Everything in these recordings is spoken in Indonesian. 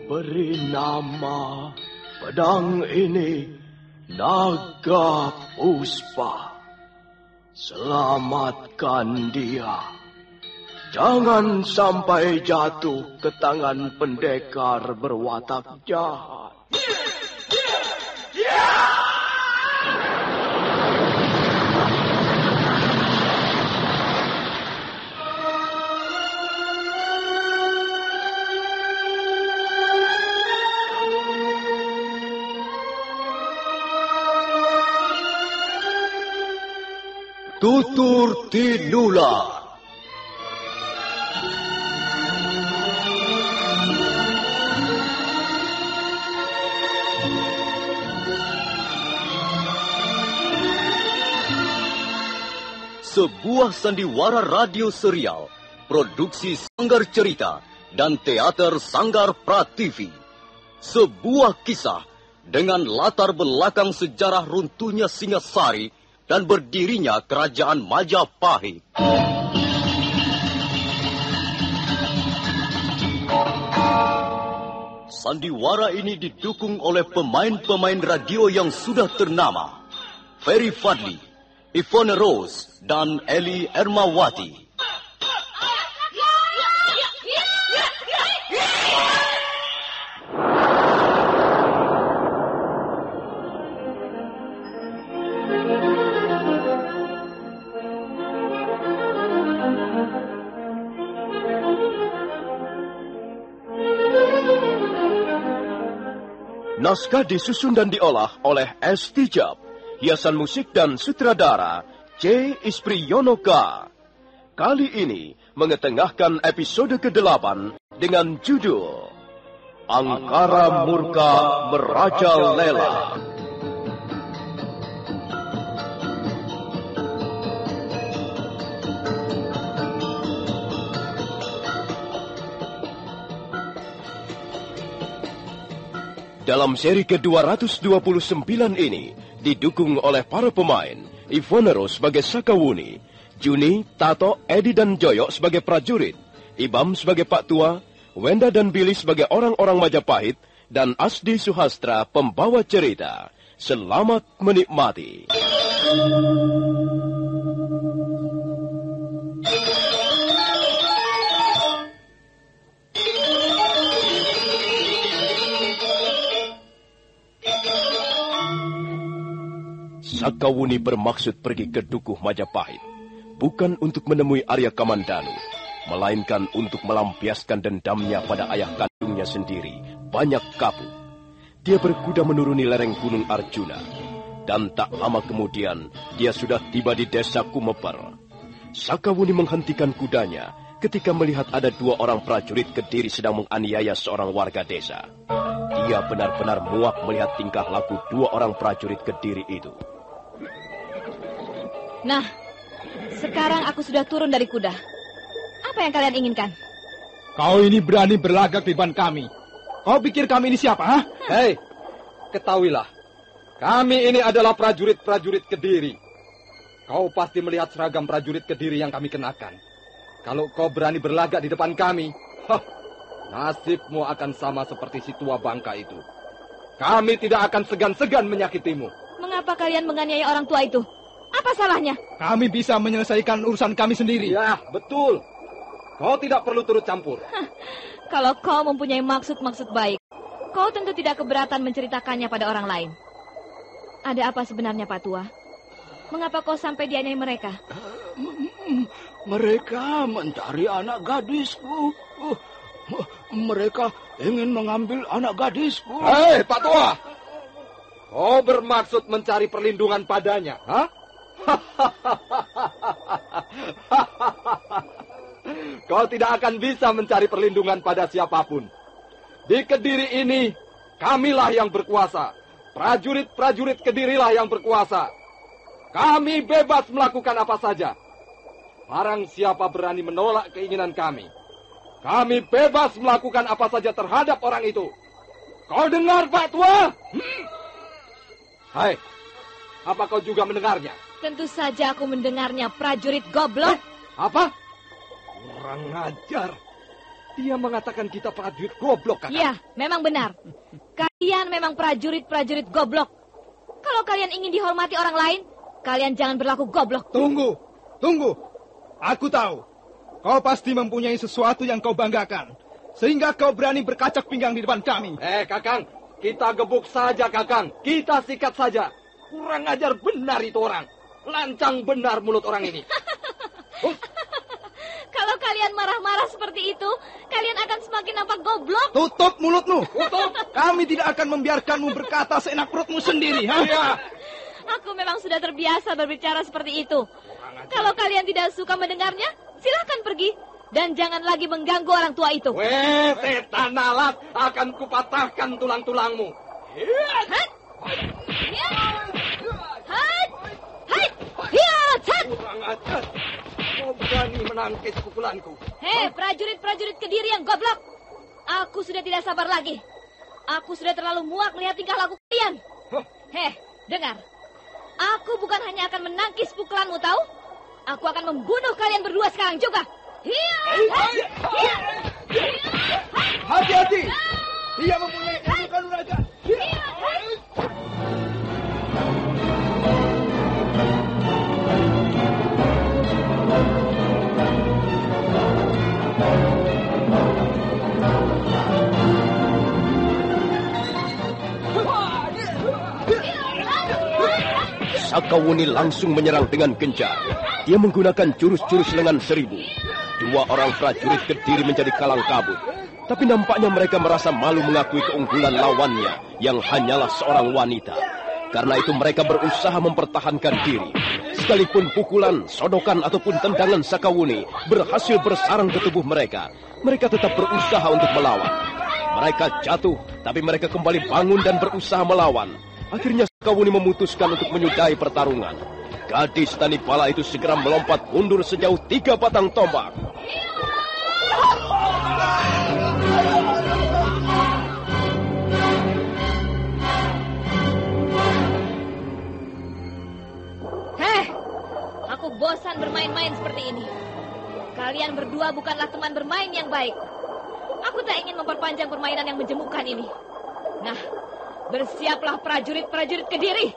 beri nama pedang ini Naga Puspa. Selamatkan dia. Jangan sampai jatuh ke tangan pendekar berwatak jahat. Tutur Tinular. Sebuah sandiwara radio serial, produksi Sanggar Cerita dan Teater Sanggar Prativi. Sebuah kisah dengan latar belakang sejarah runtuhnya Singasari dan berdirinya Kerajaan Majapahit. Sandiwara ini didukung oleh pemain-pemain radio yang sudah ternama. Ferry Fadli, Ivone Rose, dan Eli Ermawati. Naskah disusun dan diolah oleh S. Tijab. Hiasan musik dan sutradara C. Ispriyonoka. Kali ini mengetengahkan episode ke-8 dengan judul Angkara Murka Merajalela. Dalam seri ke-229 ini, didukung oleh para pemain, Ivone Rose sebagai Sakawuni, Juni, Tato, Edi, dan Joyo sebagai prajurit, Ibam sebagai Pak Tua, Wenda dan Billy sebagai orang-orang Majapahit, dan Asdi Suhastra pembawa cerita. Selamat menikmati. Sakawuni bermaksud pergi ke Dukuh Majapahit, bukan untuk menemui Arya Kamandanu, melainkan untuk melampiaskan dendamnya pada ayah kandungnya sendiri, Banyak Kapu. Dia berkuda menuruni lereng Gunung Arjuna, dan tak lama kemudian dia sudah tiba di desa Kumeper. Sakawuni menghentikan kudanya ketika melihat ada 2 orang prajurit Kediri sedang menganiaya seorang warga desa. Dia benar-benar muak melihat tingkah laku 2 orang prajurit Kediri itu. Nah, sekarang aku sudah turun dari kuda. Apa yang kalian inginkan? Kau ini berani berlagak di depan kami. Kau pikir kami ini siapa, ha? Hei, ketahuilah. Kami ini adalah prajurit-prajurit Kediri. Kau pasti melihat seragam prajurit Kediri yang kami kenakan. Kalau kau berani berlagak di depan kami, nasibmu akan sama seperti si tua bangka itu. Kami tidak akan segan-segan menyakitimu. Mengapa kalian menganiaya orang tua itu? Apa salahnya? Kami bisa menyelesaikan urusan kami sendiri. Ya, betul. Kau tidak perlu turut campur. Kalau kau mempunyai maksud-maksud baik, kau tentu tidak keberatan menceritakannya pada orang lain. Ada apa sebenarnya, Pak Tua? Mengapa kau sampai dianiaya mereka? Mereka mencari anak gadisku. Mereka ingin mengambil anak gadisku. Hei, Pak Tua! Kau bermaksud mencari perlindungan padanya, ha? Kau tidak akan bisa mencari perlindungan pada siapapun. Di Kediri ini, kamilah yang berkuasa. Prajurit-prajurit Kedirilah yang berkuasa. Kami bebas melakukan apa saja. Barang siapa berani menolak keinginan kami, kami bebas melakukan apa saja terhadap orang itu. Kau dengar, Pak Tua? Hai, apa kau juga mendengarnya? Tentu saja aku mendengarnya, prajurit goblok. Apa? Kurang ajar. Dia mengatakan kita prajurit goblok, Kakang. Iya, memang benar. Kalian memang prajurit-prajurit goblok. Kalau kalian ingin dihormati orang lain, kalian jangan berlaku goblok. Tunggu. Aku tahu. Kau pasti mempunyai sesuatu yang kau banggakan. Sehingga kau berani berkacak pinggang di depan kami. Kakang, kita gebuk saja, Kakang. Kita sikat saja. Kurang ajar benar itu orang. Lancang benar mulut orang ini. Kalau kalian marah-marah seperti itu, kalian akan semakin nampak goblok. Tutup mulutmu. Tutup. Kami tidak akan membiarkanmu berkata seenak perutmu sendiri. Ya. Aku memang sudah terbiasa berbicara seperti itu. Kalau kalian tidak suka mendengarnya, silahkan pergi. Dan jangan lagi mengganggu orang tua itu. Weh, setan alat, akan kupatahkan tulang-tulangmu. Kurang ajar. Kau berani menangkis pukulanku. Hei, prajurit-prajurit Kediri yang goblok. Aku sudah tidak sabar lagi. Aku sudah terlalu muak melihat tingkah laku kalian. Hei, dengar. Aku bukan hanya akan menangkis pukulanmu, tahu? Aku akan membunuh kalian berdua sekarang juga. Hati-hati. Dia mempunyai ilmu kanuragan. Sakawuni langsung menyerang dengan gencar. Dia menggunakan jurus-jurus lengan seribu. Dua orang prajurit Kediri menjadi kalang kabut. Tapi nampaknya mereka merasa malu mengakui keunggulan lawannya yang hanyalah seorang wanita. Karena itu mereka berusaha mempertahankan diri. Sekalipun pukulan, sodokan ataupun tendangan Sakawuni berhasil bersarang ke tubuh mereka, mereka tetap berusaha untuk melawan. Mereka jatuh, tapi mereka kembali bangun dan berusaha melawan. Akhirnya Sakawuni memutuskan untuk menyudahi pertarungan. Gadis Tanipala itu segera melompat mundur sejauh 3 batang tombak. Aku bosan bermain-main seperti ini. Kalian berdua bukanlah teman bermain yang baik. Aku tak ingin memperpanjang permainan yang menjemukan ini. Nah, bersiaplah prajurit-prajurit Kediri.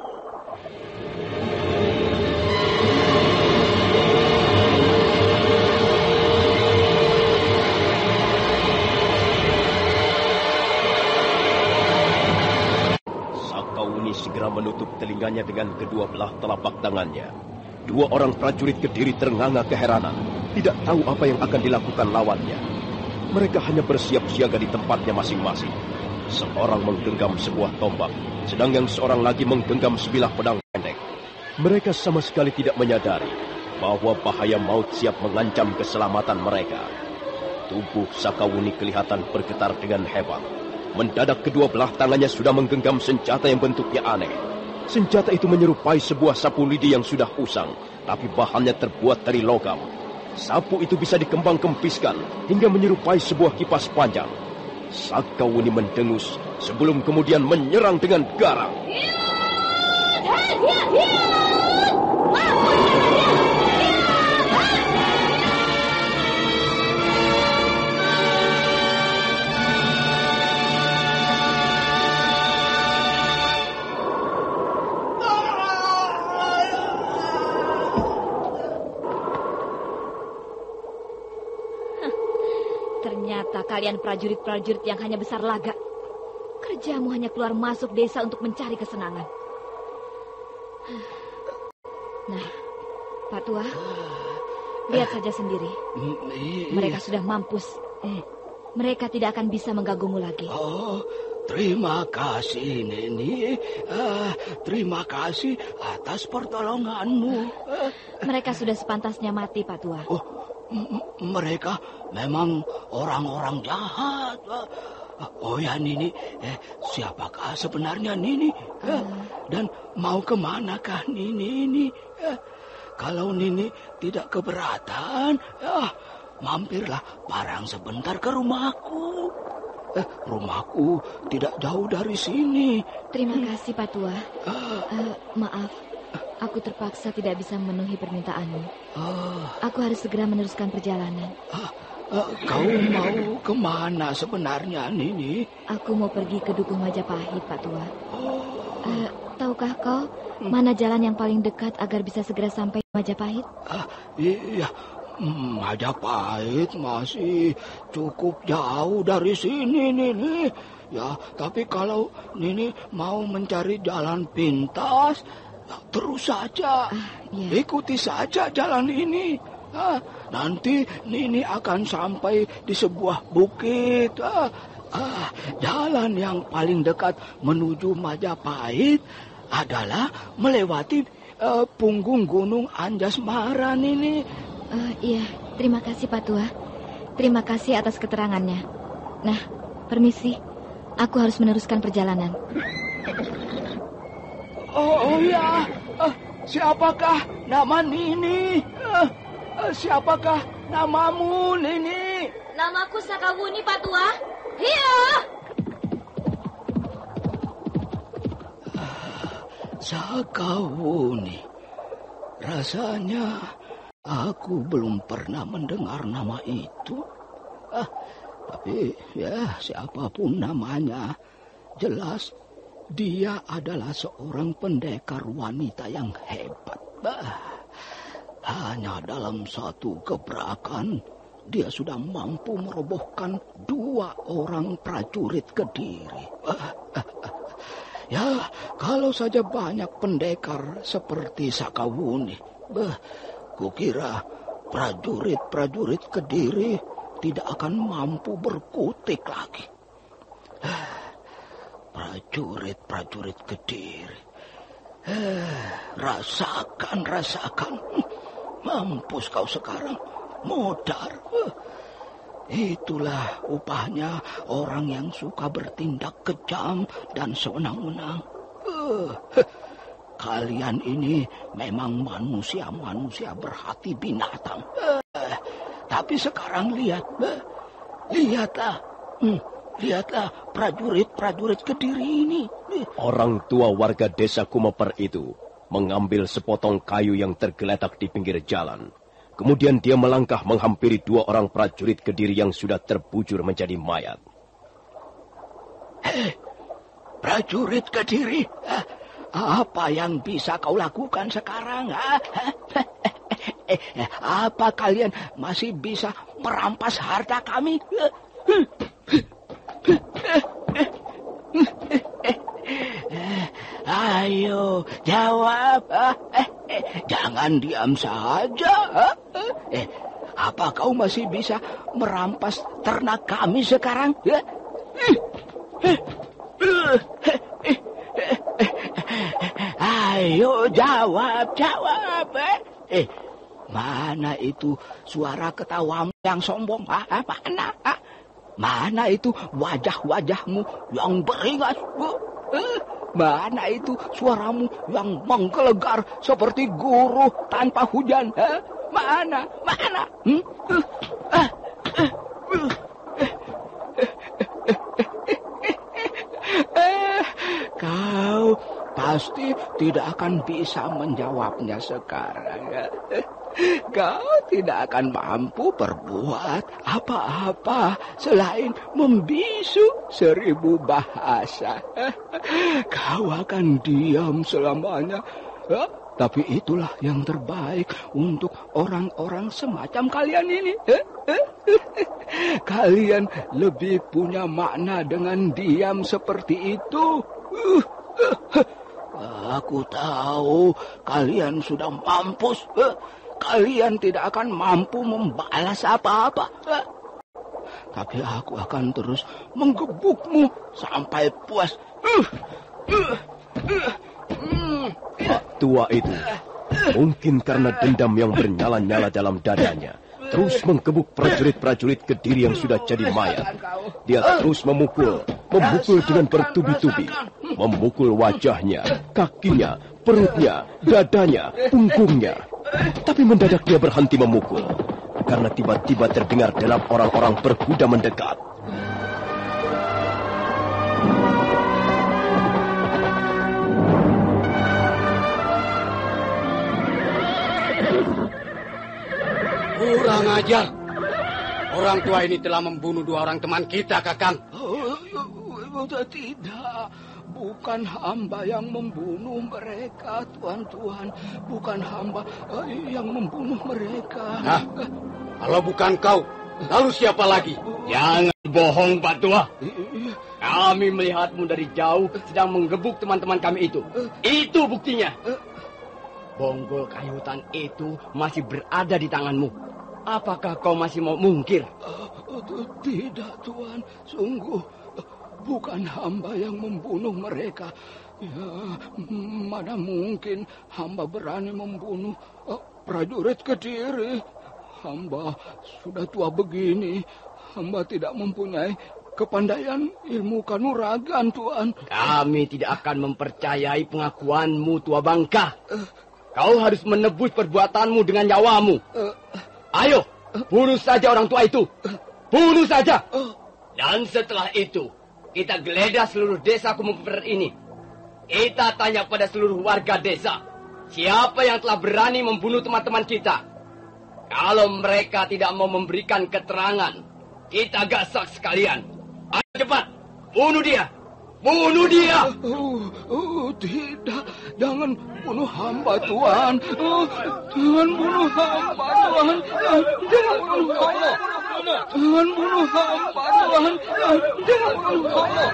Sakawuni segera menutup telinganya dengan kedua belah telapak tangannya. Dua orang prajurit Kediri ternganga keheranan, tidak tahu apa yang akan dilakukan lawannya. Mereka hanya bersiap siaga di tempatnya masing-masing. Seorang menggenggam sebuah tombak, sedang yang seorang lagi menggenggam sebilah pedang pendek. Mereka sama sekali tidak menyadari bahwa bahaya maut siap mengancam keselamatan mereka. Tubuh Sakawuni kelihatan bergetar dengan hebat. Mendadak kedua belah tangannya sudah menggenggam senjata yang bentuknya aneh. Senjata itu menyerupai sebuah sapu lidi yang sudah usang, tapi bahannya terbuat dari logam. Sapu itu bisa dikembang-kempiskan hingga menyerupai sebuah kipas panjang. Sakawuni mendengus sebelum kemudian menyerang dengan garang. Ternyata kalian prajurit-prajurit yang hanya besar laga. Kerjamu hanya keluar masuk desa untuk mencari kesenangan. Nah, Pak Tua, lihat saja sendiri. Mereka sudah mampus. Mereka tidak akan bisa mengganggumu lagi. Oh, terima kasih, Neni. Terima kasih atas pertolonganmu. Mereka sudah sepantasnya mati, Pak Tua. Oh, mereka memang orang-orang jahat. Oh ya, Nini, siapakah sebenarnya Nini? Dan mau kemanakah Nini ini? Kalau Nini tidak keberatan, mampirlah parang sebentar ke rumahku. Rumahku tidak jauh dari sini. Terima kasih, Pak Tua. Maaf, aku terpaksa tidak bisa memenuhi permintaanmu. Aku harus segera meneruskan perjalanan. Kau mau kemana sebenarnya, Nini? Aku mau pergi ke Dukuh Majapahit, Pak Tua. Tahukah kau mana jalan yang paling dekat agar bisa segera sampai ke Majapahit? Iya, Majapahit masih cukup jauh dari sini, Nini. Ya, tapi kalau Nini mau mencari jalan pintas, terus saja. Ikuti saja jalan ini. Nanti Nini akan sampai di sebuah bukit. Jalan yang paling dekat menuju Majapahit adalah melewati punggung Gunung Anjasmara, Nini. Iya, terima kasih Pak Tua. Terima kasih atas keterangannya. Nah, permisi. Aku harus meneruskan perjalanan. Oh ya, siapakah nama Nini? Siapakah namamu, Nini? Namaku Sakawuni, Pak Tua. Iya. Sakawuni. Rasanya aku belum pernah mendengar nama itu. Tapi ya siapapun namanya, jelas dia adalah seorang pendekar wanita yang hebat. Hanya dalam satu gebrakan, dia sudah mampu merobohkan 2 orang prajurit Kediri. Ya, kalau saja banyak pendekar seperti Sakawuni, kukira prajurit-prajurit Kediri tidak akan mampu berkutik lagi. Prajurit-prajurit Kediri. Rasakan. Mampus kau sekarang, modar. Itulah upahnya orang yang suka bertindak kejam dan sewenang-wenang. Kalian ini memang manusia-manusia berhati binatang. Tapi sekarang lihatlah prajurit-prajurit Kediri ini. Orang tua warga desa Kumeper itu mengambil sepotong kayu yang tergeletak di pinggir jalan. Kemudian dia melangkah menghampiri 2 orang prajurit Kediri yang sudah terbujur menjadi mayat. Prajurit Kediri, apa yang bisa kau lakukan sekarang? Apa kalian masih bisa merampas harta kami? Ayo, jawab. Jangan diam saja. Apa kau masih bisa merampas ternak kami sekarang? Ayo, jawab. Mana itu suara ketawamu yang sombong? Mana? Mana itu wajah-wajahmu yang beringas? Mana itu suaramu yang menggelegar seperti guru tanpa hujan? Mana? Kau pasti tidak akan bisa menjawabnya sekarang. Kau tidak akan mampu berbuat apa-apa selain membisu 1000 bahasa. Kau akan diam selamanya. Tapi itulah yang terbaik untuk orang-orang semacam kalian ini. Kalian lebih punya makna dengan diam seperti itu. Aku tahu kalian sudah mampus. Kalian tidak akan mampu membalas apa-apa. Tapi aku akan terus menggebukmu sampai puas. Pak tua itu, mungkin karena dendam yang bernyala-nyala dalam dadanya, terus menggebuk prajurit-prajurit Kediri yang sudah jadi mayat. Dia terus memukul dengan bertubi-tubi, memukul wajahnya, kakinya, perutnya, dadanya, punggungnya. Tapi mendadak dia berhenti memukul, karena tiba-tiba terdengar derap orang-orang berkuda mendekat. Kurang ajar. Orang tua ini telah membunuh 2 orang teman kita, Kakang. Tidak. Bukan hamba yang membunuh mereka, Tuan. Bukan hamba yang membunuh mereka. Nah, kalau bukan kau, lalu siapa lagi? Jangan bohong, Pak Tua. Kami melihatmu dari jauh sedang menggebuk teman-teman kami itu. Itu buktinya. Bonggol kayu hutan itu masih berada di tanganmu. Apakah kau masih mau mungkir? Tidak, Tuan. Sungguh. Bukan hamba yang membunuh mereka. Ya, mana mungkin hamba berani membunuh prajurit Kediri. Hamba sudah tua begini. Hamba tidak mempunyai kepandaian ilmu kanuragan, Tuan. Kami tidak akan mempercayai pengakuanmu, Tua Bangka. Kau harus menebus perbuatanmu dengan nyawamu. Ayo, bunuh saja orang tua itu. Bunuh saja. Dan setelah itu, kita geledah seluruh desa Kumoper ini. Kita tanya pada seluruh warga desa, siapa yang telah berani membunuh teman-teman kita. Kalau mereka tidak mau memberikan keterangan, kita gasak sekalian. Ayo cepat, bunuh dia. Bunuh dia. Tidak, jangan bunuh hamba, Tuan. Jangan bunuh hamba, Tuan. Jangan bunuh hamba. Jangan bunuh hamba, Tuan. Jangan bunuh hamba.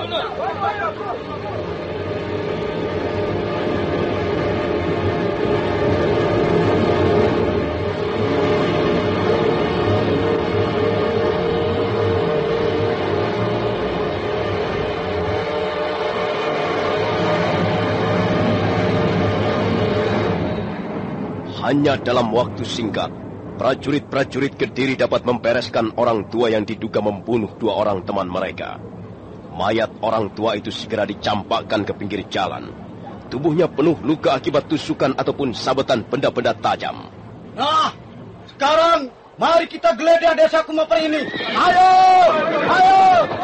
Hanya dalam waktu singkat, prajurit-prajurit Kediri dapat membereskan orang tua yang diduga membunuh 2 orang teman mereka. Mayat orang tua itu segera dicampakkan ke pinggir jalan. Tubuhnya penuh luka akibat tusukan ataupun sabetan benda-benda tajam. Nah, sekarang mari kita geledah desa Kumoper ini. Ayo! Ayo!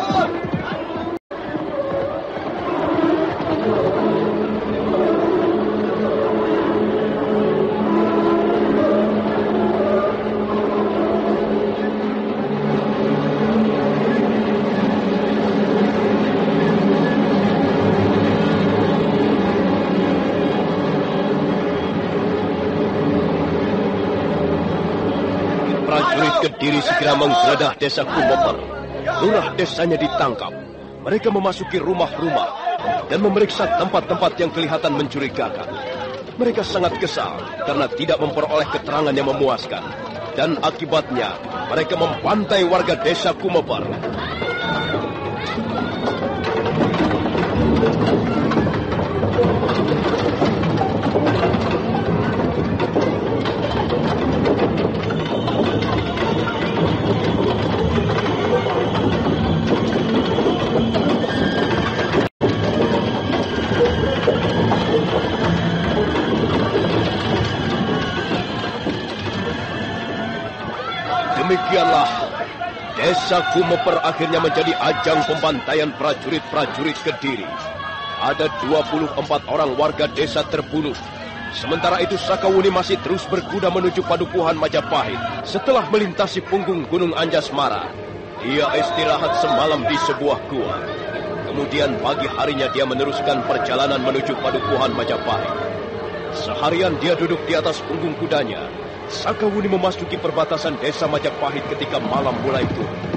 Prajurit Kediri segera menggeledah desa Kumoper. Lurah desanya ditangkap. Mereka memasuki rumah-rumah dan memeriksa tempat-tempat yang kelihatan mencurigakan. Mereka sangat kesal karena tidak memperoleh keterangan yang memuaskan. Dan akibatnya, mereka membantai warga desa Kumoper. Demikianlah, desa Kumoper akhirnya menjadi ajang pembantaian prajurit-prajurit Kediri. Ada 24 orang warga desa terbunuh. Sementara itu Sakawuni masih terus berkuda menuju Padukuhan Majapahit setelah melintasi punggung Gunung Anjasmara. Dia istirahat semalam di sebuah gua. Kemudian pagi harinya dia meneruskan perjalanan menuju Padukuhan Majapahit. Seharian dia duduk di atas punggung kudanya. Sakawuni memasuki perbatasan desa Majapahit ketika malam mulai turun.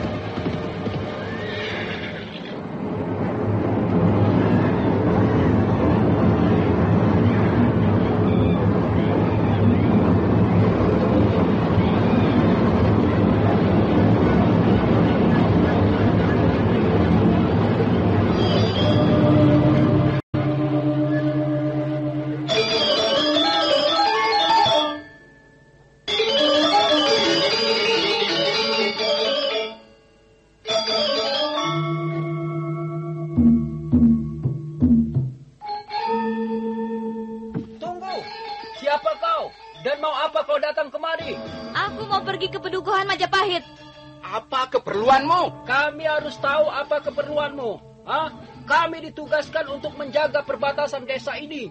Aku mau pergi ke Padukuhan Majapahit. Apa keperluanmu? Kami harus tahu apa keperluanmu. Hah? Kami ditugaskan untuk menjaga perbatasan desa ini.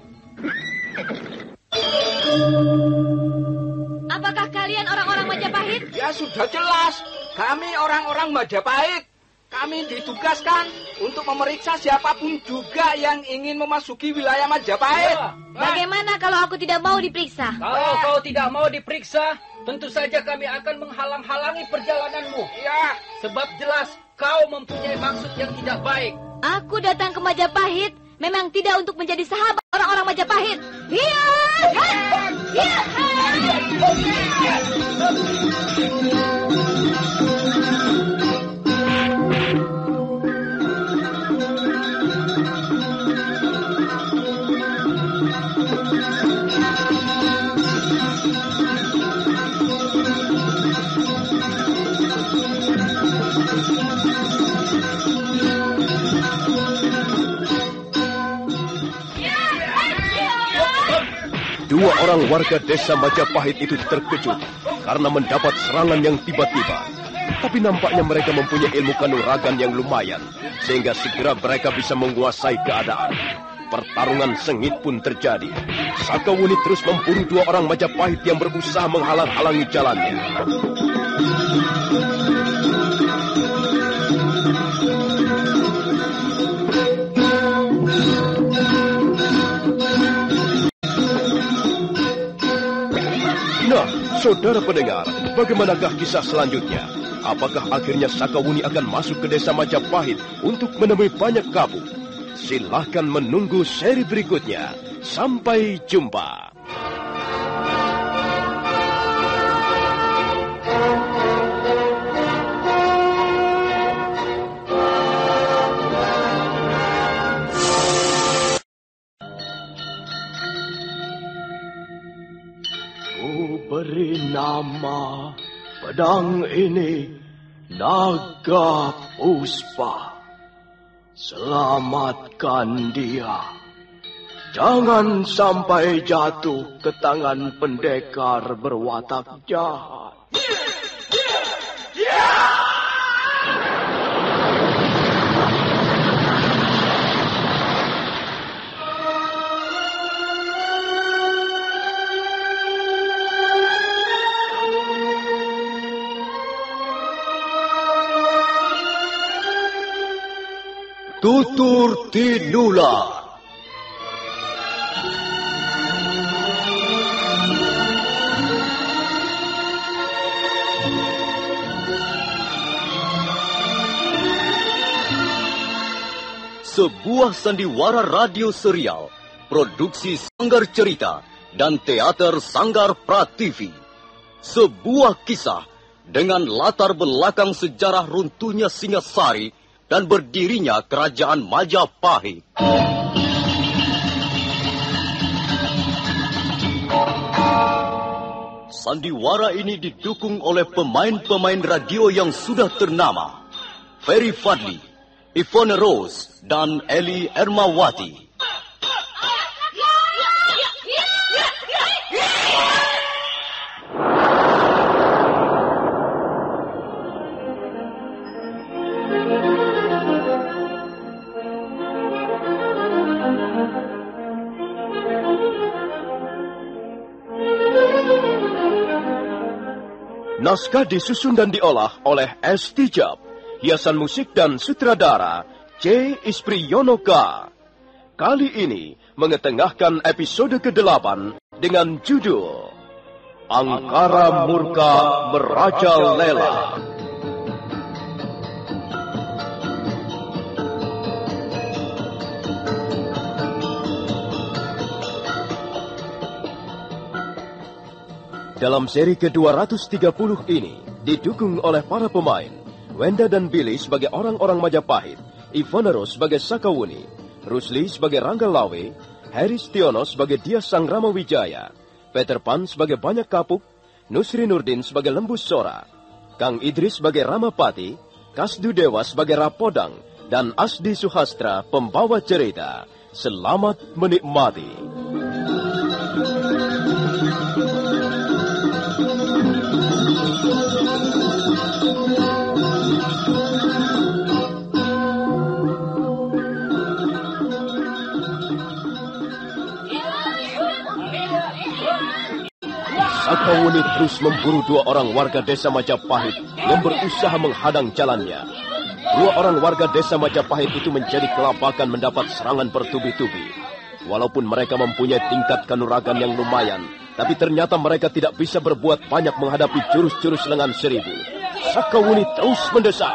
Apakah kalian orang-orang Majapahit? Ya sudah jelas. Kami orang-orang Majapahit. Kami ditugaskan untuk memeriksa siapapun juga yang ingin memasuki wilayah Majapahit. Bagaimana kalau aku tidak mau diperiksa? Kalau kau tidak mau diperiksa, tentu saja kami akan menghalang-halangi perjalananmu. Ya. Sebab jelas kau mempunyai maksud yang tidak baik. Aku datang ke Majapahit memang tidak untuk menjadi sahabat orang-orang Majapahit. Hiya! Hiya! Dua orang warga desa Majapahit itu terkejut karena mendapat serangan yang tiba-tiba. Tapi nampaknya mereka mempunyai ilmu kanuragan yang lumayan, sehingga segera mereka bisa menguasai keadaan. Pertarungan sengit pun terjadi. Sakawuni terus memburu dua orang Majapahit yang berusaha menghalang-halangi jalannya. Nah, saudara pendengar, bagaimanakah kisah selanjutnya? Apakah akhirnya Sakawuni akan masuk ke desa Majapahit untuk menemui banyak kabuk? Silahkan menunggu seri berikutnya. Sampai jumpa. Beri nama pedang ini Naga Puspa. Selamatkan dia. Jangan sampai jatuh ke tangan pendekar berwatak jahat. Tutur Tinula. Sebuah sandiwara radio serial, produksi Sanggar Cerita dan Teater Sanggar Prativi. Sebuah kisah dengan latar belakang sejarah runtuhnya Singasari dan berdirinya Kerajaan Majapahit. Sandiwara ini didukung oleh pemain-pemain radio yang sudah ternama. Ferry Fadli, Ivone Rose, dan Eli Ermawati. Naskah disusun dan diolah oleh S. Tijab. Hiasan musik dan sutradara C. Ispriyonoka. Kali ini mengetengahkan episode ke-8 dengan judul Angkara Murka Merajalela. Dalam seri ke-230 ini, didukung oleh para pemain, Wenda dan Billy sebagai orang-orang Majapahit, Ivone Rose sebagai Sakawuni, Rusli sebagai Rangga Lawe, Heri Stiono sebagai Dia Sang Rama Wijaya, Peter Pan sebagai Banyak Kapuk, Nusri Nurdin sebagai Lembus Sora, Kang Idris sebagai Ramapati, Kasdu Dewa sebagai Rapodang, dan Asdi Suhastra pembawa cerita. Selamat menikmati. Sakawuni Sakawuni terus memburu 2 orang warga desa Majapahit yang berusaha menghadang jalannya. 2 orang warga desa Majapahit itu menjadi kelabakan mendapat serangan bertubi-tubi. Walaupun mereka mempunyai tingkat kanuragan yang lumayan, tapi ternyata mereka tidak bisa berbuat banyak menghadapi jurus-jurus lengan seribu. Sakawuni terus mendesak.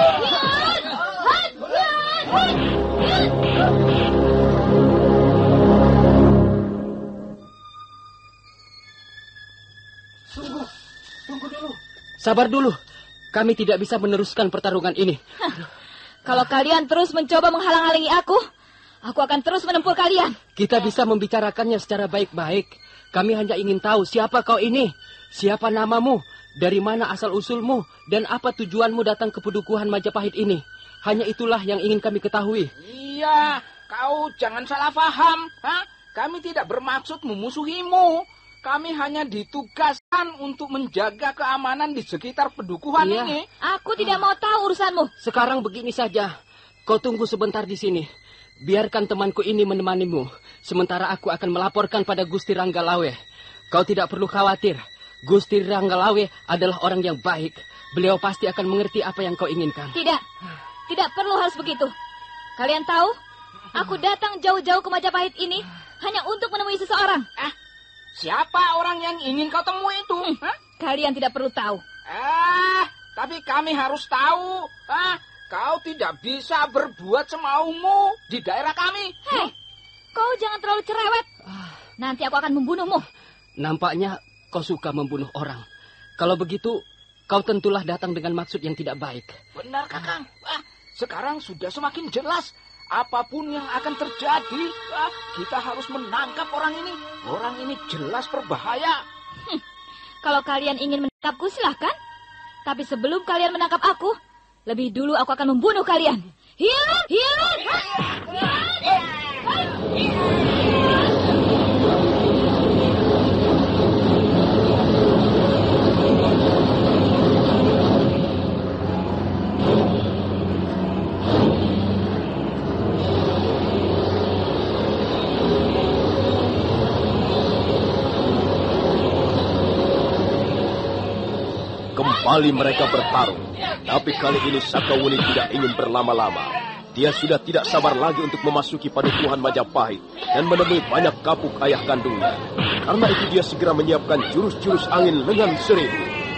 Tunggu dulu. Sabar dulu. Kami tidak bisa meneruskan pertarungan ini. Kalau kalian terus mencoba menghalang-halangi aku akan terus menempur kalian. Kita bisa membicarakannya secara baik-baik. Kami hanya ingin tahu siapa kau ini. Siapa namamu, dari mana asal-usulmu, dan apa tujuanmu datang ke pedukuhan Majapahit ini. Hanya itulah yang ingin kami ketahui. Iya, kau jangan salah paham. Kami tidak bermaksud memusuhimu. Kami hanya ditugaskan untuk menjaga keamanan di sekitar pedukuhan ini. Aku tidak mau tahu urusanmu. Sekarang begini saja. Kau tunggu sebentar di sini. Biarkan temanku ini menemanimu. Sementara aku akan melaporkan pada Gusti Ranggalawe. Kau tidak perlu khawatir. Gusti Ranggalawe adalah orang yang baik. Beliau pasti akan mengerti apa yang kau inginkan. Tidak perlu harus begitu. Kalian tahu, aku datang jauh-jauh ke Majapahit ini hanya untuk menemui seseorang. Siapa orang yang ingin kau temui itu? Kalian tidak perlu tahu. Tapi kami harus tahu. Kau tidak bisa berbuat semaumu di daerah kami. Hei, kau jangan terlalu cerewet. Nanti aku akan membunuhmu. Nampaknya kau suka membunuh orang. Kalau begitu, kau tentulah datang dengan maksud yang tidak baik. Benar, Kakang. Sekarang sudah semakin jelas. Apapun yang akan terjadi, kita harus menangkap orang ini. Orang ini jelas berbahaya. Kalau kalian ingin menangkapku, silahkan. Tapi sebelum kalian menangkap aku, lebih dulu aku akan membunuh kalian. Kembali mereka bertarung. Tapi kali ini Sakawuni tidak ingin berlama-lama. Dia sudah tidak sabar lagi untuk memasuki padukuhan Majapahit dan menemui banyak kapuk ayah kandungnya. Karena itu dia segera menyiapkan jurus-jurus angin lengan seribu.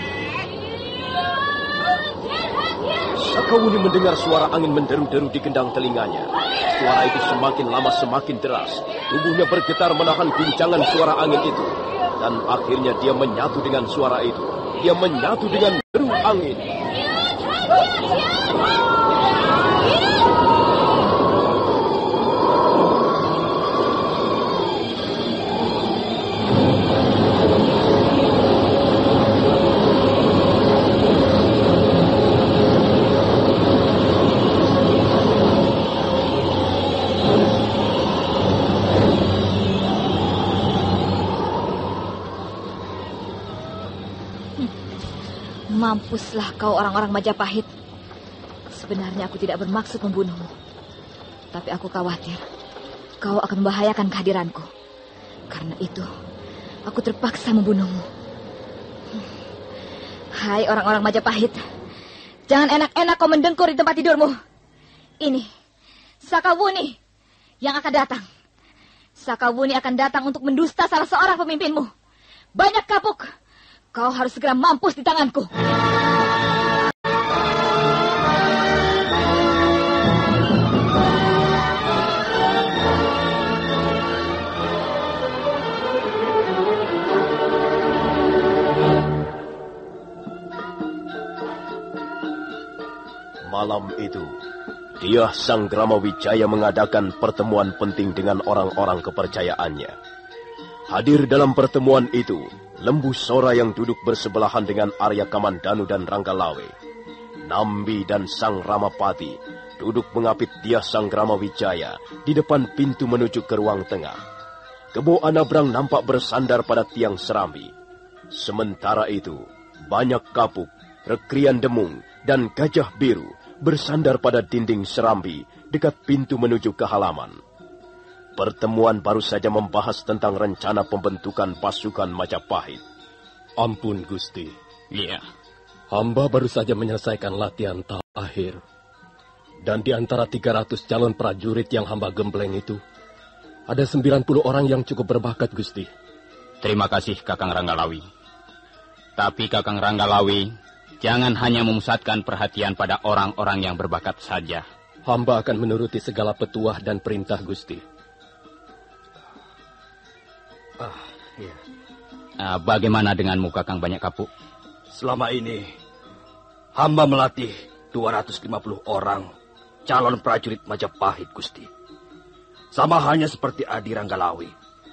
Sakawuni mendengar suara angin menderu-deru di gendang telinganya. Suara itu semakin lama semakin deras. Tubuhnya bergetar menahan guncangan suara angin itu. Dan akhirnya dia menyatu dengan suara itu. Dia menyatu dengan deru angin. Mampuslah kau orang-orang Majapahit. Sebenarnya aku tidak bermaksud membunuhmu. Tapi aku khawatir kau akan membahayakan kehadiranku. Karena itu, aku terpaksa membunuhmu. Hai orang-orang Majapahit, jangan enak-enak kau mendengkur di tempat tidurmu. Ini Sakawuni yang akan datang. Sakawuni akan datang untuk mendusta salah seorang pemimpinmu. Banyak kapuk. Kau harus segera mampus di tanganku. Malam itu, Dyah Sanggrama Wijaya mengadakan pertemuan penting dengan orang-orang kepercayaannya. Hadir dalam pertemuan itu, Lembu Sora yang duduk bersebelahan dengan Arya Kamandanu dan Ranggalawe. Nambi dan Sang Ramapati duduk mengapit Dyah Sanggrama Wijaya di depan pintu menuju ke ruang tengah. Kebo Anabrang nampak bersandar pada tiang serambi. Sementara itu, banyak kapuk, Rekrian Demung, dan Gajah Biru bersandar pada dinding serambi dekat pintu menuju ke halaman. Pertemuan baru saja membahas tentang rencana pembentukan pasukan Majapahit. Ampun, Gusti. Iya. Hamba baru saja menyelesaikan latihan tahap akhir. Dan di antara 300 calon prajurit yang hamba gembleng itu, ada 90 orang yang cukup berbakat, Gusti. Terima kasih, Kakang Ranggalawi. Tapi Kakang Ranggalawi, jangan hanya memusatkan perhatian pada orang-orang yang berbakat saja. Hamba akan menuruti segala petuah dan perintah, Gusti. Iya. Bagaimana denganmu, Kakang Banyak Kapuk? Selama ini, hamba melatih 250 orang calon prajurit Majapahit, Gusti. Sama halnya seperti Adi Ranggalawi.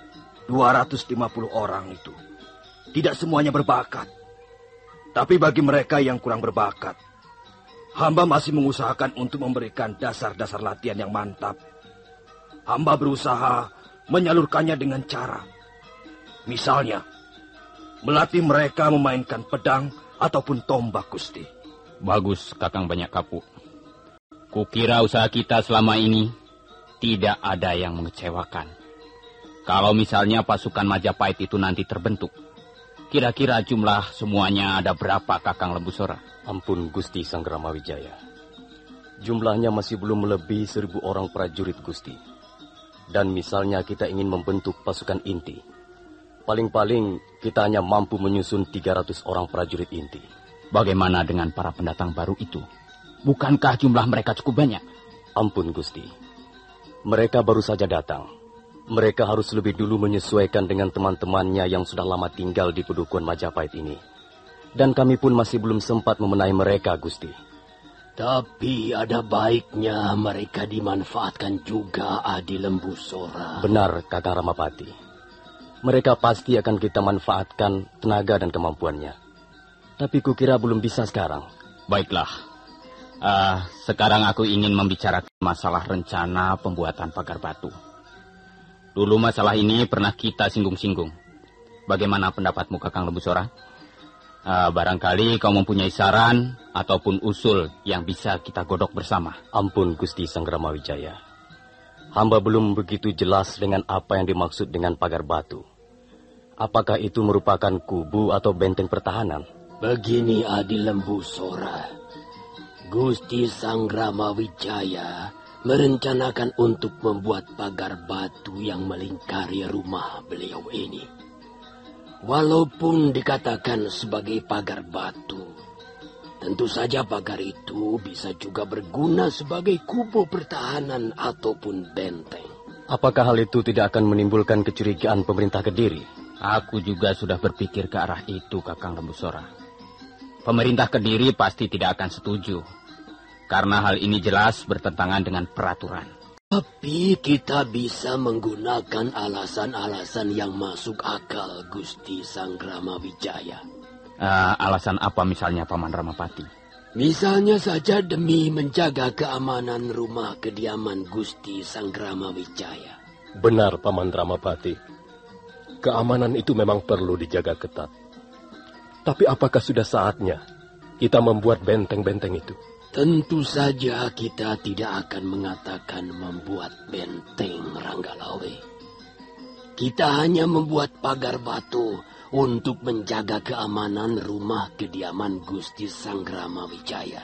250 orang itu tidak semuanya berbakat. Tapi bagi mereka yang kurang berbakat, hamba masih mengusahakan untuk memberikan dasar-dasar latihan yang mantap. Hamba berusaha menyalurkannya dengan cara, misalnya, melatih mereka memainkan pedang ataupun tombak, Gusti. Bagus, Kakang Banyak Kapuk. Kukira usaha kita selama ini tidak ada yang mengecewakan. Kalau misalnya pasukan Majapahit itu nanti terbentuk, kira-kira jumlah semuanya ada berapa, Kakang Lembusora? Ampun, Gusti Sanggramawijaya. Jumlahnya masih belum melebihi 1000 orang prajurit, Gusti. Dan misalnya kita ingin membentuk pasukan inti, paling-paling kita hanya mampu menyusun 300 orang prajurit inti. Bagaimana dengan para pendatang baru itu? Bukankah jumlah mereka cukup banyak? Ampun, Gusti. Mereka baru saja datang. Mereka harus lebih dulu menyesuaikan dengan teman-temannya yang sudah lama tinggal di Pedukuhan Majapahit ini. Dan kami pun masih belum sempat memenahi mereka, Gusti. Tapi ada baiknya mereka dimanfaatkan juga, Adi Lembusora. Benar, Kakang Ramapati. Mereka pasti akan kita manfaatkan tenaga dan kemampuannya. Tapi kukira belum bisa sekarang. Baiklah. Sekarang aku ingin membicarakan masalah rencana pembuatan pagar batu. Dulu masalah ini pernah kita singgung-singgung. Bagaimana pendapatmu, Kakang Lembusora? Barangkali kau mempunyai saran ataupun usul yang bisa kita godok bersama. Ampun, Gusti Sanggramawijaya. Hamba belum begitu jelas dengan apa yang dimaksud dengan pagar batu. Apakah itu merupakan kubu atau benteng pertahanan? Begini, Adi Lembusora. Gusti Sanggramawijaya merencanakan untuk membuat pagar batu yang melingkari rumah beliau ini. Walaupun dikatakan sebagai pagar batu, tentu saja pagar itu bisa juga berguna sebagai kubu pertahanan ataupun benteng. Apakah hal itu tidak akan menimbulkan kecurigaan pemerintah Kediri? Aku juga sudah berpikir ke arah itu, Kakang Lembusora. Pemerintah Kediri pasti tidak akan setuju, karena hal ini jelas bertentangan dengan peraturan. Tapi kita bisa menggunakan alasan-alasan yang masuk akal, Gusti Sanggramawijaya. Alasan apa misalnya, Paman Ramapati? Misalnya saja demi menjaga keamanan rumah kediaman Gusti Sanggramawijaya. Benar, Paman Ramapati. Keamanan itu memang perlu dijaga ketat. Tapi apakah sudah saatnya kita membuat benteng-benteng itu? Tentu saja kita tidak akan mengatakan membuat benteng, Ranggalawi. Kita hanya membuat pagar batu untuk menjaga keamanan rumah kediaman Gusti Sanggramawijaya.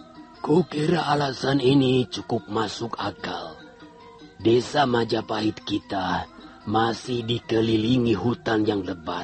Kukira alasan ini cukup masuk akal. Desa Majapahit kita masih dikelilingi hutan yang lebat.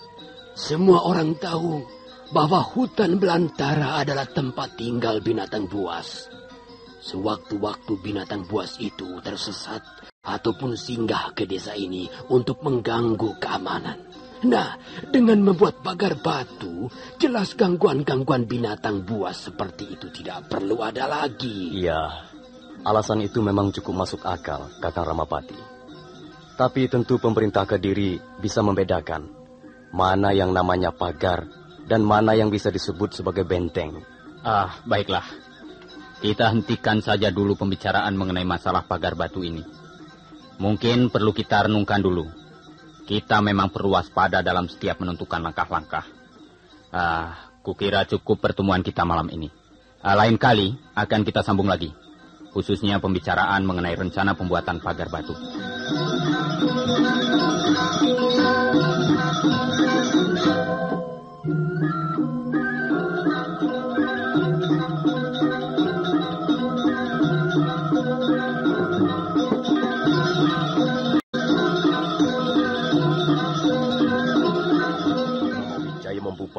Semua orang tahu bahwa hutan belantara adalah tempat tinggal binatang buas. Sewaktu-waktu binatang buas itu tersesat ataupun singgah ke desa ini untuk mengganggu keamanan. Nah, dengan membuat pagar batu, jelas gangguan-gangguan binatang buas seperti itu tidak perlu ada lagi. Iya, alasan itu memang cukup masuk akal, Kakang Ramapati. Tapi tentu pemerintah Kediri bisa membedakan mana yang namanya pagar dan mana yang bisa disebut sebagai benteng. Baiklah. Kita hentikan saja dulu pembicaraan mengenai masalah pagar batu ini. Mungkin perlu kita renungkan dulu. Kita memang perlu waspada dalam setiap menentukan langkah-langkah. Kukira cukup pertemuan kita malam ini. Lain kali akan kita sambung lagi. Khususnya pembicaraan mengenai rencana pembuatan pagar batu.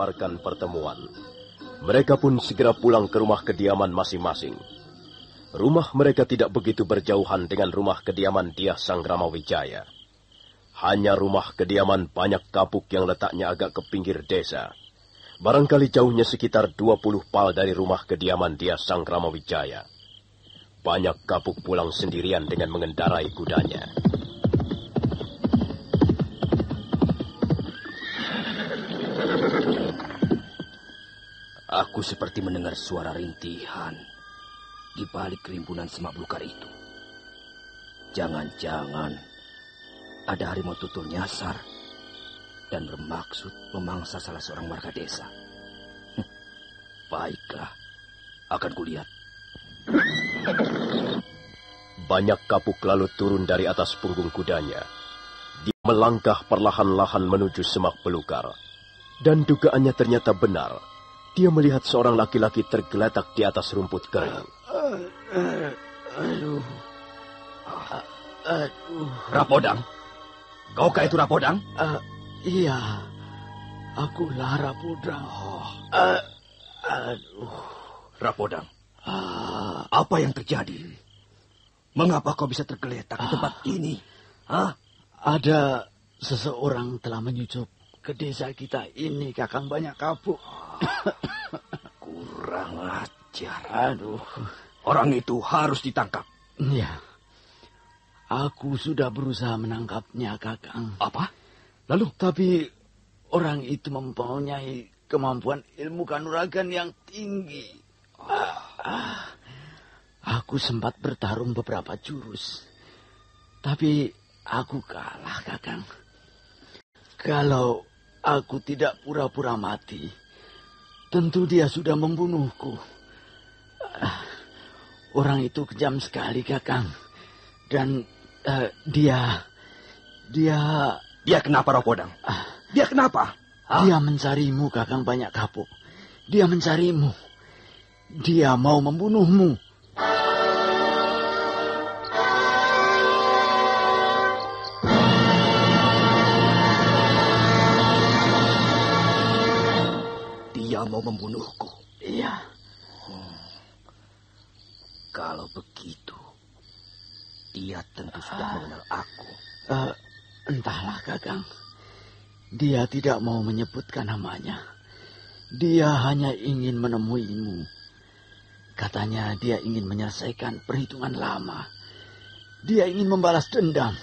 membubarkan pertemuan. Mereka pun segera pulang ke rumah kediaman masing-masing. Rumah mereka tidak begitu berjauhan dengan rumah kediaman Dyah Sang Ramawijaya. Hanya rumah kediaman Banyak Kapuk yang letaknya agak ke pinggir desa. Barangkali jauhnya sekitar 20 pal dari rumah kediaman Dyah Sang Ramawijaya. Banyak Kapuk pulang sendirian dengan mengendarai kudanya. Aku seperti mendengar suara rintihan di balik rimbunan semak belukar itu. Jangan-jangan ada harimau tutul nyasar dan bermaksud memangsa salah seorang warga desa. Baiklah, akan kulihat. Banyak Kapuk lalu turun dari atas punggung kudanya. Dia melangkah perlahan-lahan menuju semak belukar. Dan dugaannya ternyata benar. Dia melihat seorang laki-laki tergeletak di atas rumput kering. Aduh. Rapodang? Kaukah itu Rapodang? Iya. Akulah Rapodang. Rapodang. Apa yang terjadi? Mengapa kau bisa tergeletak di tempat ini? Ada seseorang telah menyusup ke desa kita ini, Kakang Banyak Kapuk. Kurang ajar. Orang itu harus ditangkap. Ya. Aku sudah berusaha menangkapnya, Kakang. Apa? Lalu? Tapi orang itu mempunyai kemampuan ilmu kanuragan yang tinggi. Aku sempat bertarung beberapa jurus. Tapi aku kalah, Kakang. Kalau aku tidak pura-pura mati, tentu dia sudah membunuhku. Orang itu kejam sekali, Kakang. Dan dia kenapa, Rapodang? Dia kenapa? Dia mencarimu, Kakang Banyak Kapuk. Dia mencarimu. Dia mau membunuhmu. Dia mau membunuhku? Iya. Kalau begitu, dia tentu sudah mengenal aku. Entahlah, Kakang. Dia tidak mau menyebutkan namanya. Dia hanya ingin menemuimu. Katanya dia ingin menyelesaikan perhitungan lama. Dia ingin membalas dendam.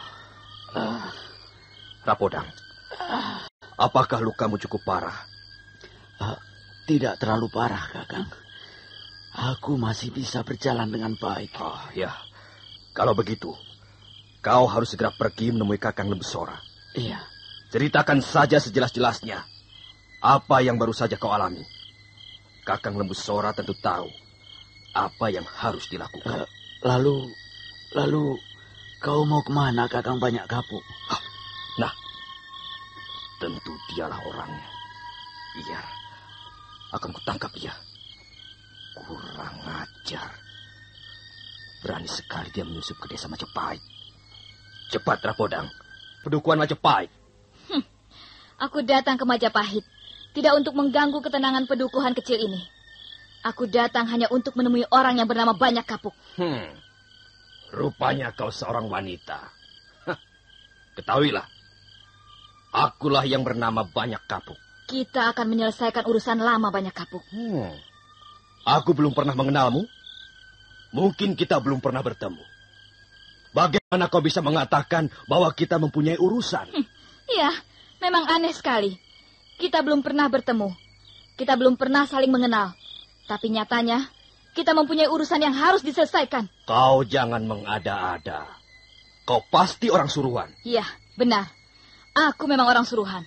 Rapodang, apakah lukamu cukup parah? Tidak terlalu parah, Kakang. Aku masih bisa berjalan dengan baik. Ya. Kalau begitu, kau harus segera pergi menemui Kakang Lembusora. Iya. Ceritakan saja sejelas-jelasnya apa yang baru saja kau alami. Kakang Lembusora tentu tahu apa yang harus dilakukan. Lalu kau mau kemana, Kakang Banyak Kapuk? Nah, tentu dialah orangnya. Iya, akan kutangkap dia. Kurang ajar. Berani sekali dia menyusup ke desa Majapahit. Cepat, Rapodang. Pedukuhan Majapahit. Aku datang ke Majapahit tidak untuk mengganggu ketenangan pedukuhan kecil ini. Aku datang hanya untuk menemui orang yang bernama Banyak Kapuk. Rupanya kau seorang wanita. Ketahuilah, akulah yang bernama Banyak Kapuk. Kita akan menyelesaikan urusan lama, Banyak Kapuk. Aku belum pernah mengenalmu. Mungkin kita belum pernah bertemu. Bagaimana kau bisa mengatakan bahwa kita mempunyai urusan? Iya, memang aneh sekali. Kita belum pernah bertemu. Kita belum pernah saling mengenal. Tapi nyatanya, kita mempunyai urusan yang harus diselesaikan. Kau jangan mengada-ada. Kau pasti orang suruhan. Iya, benar. Aku memang orang suruhan.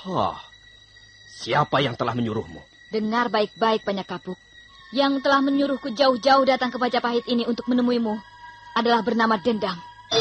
Siapa yang telah menyuruhmu? Dengar baik-baik, Banyak Kapuk. Yang telah menyuruhku jauh-jauh datang ke Majapahit ini untuk menemuimu adalah bernama Dendam.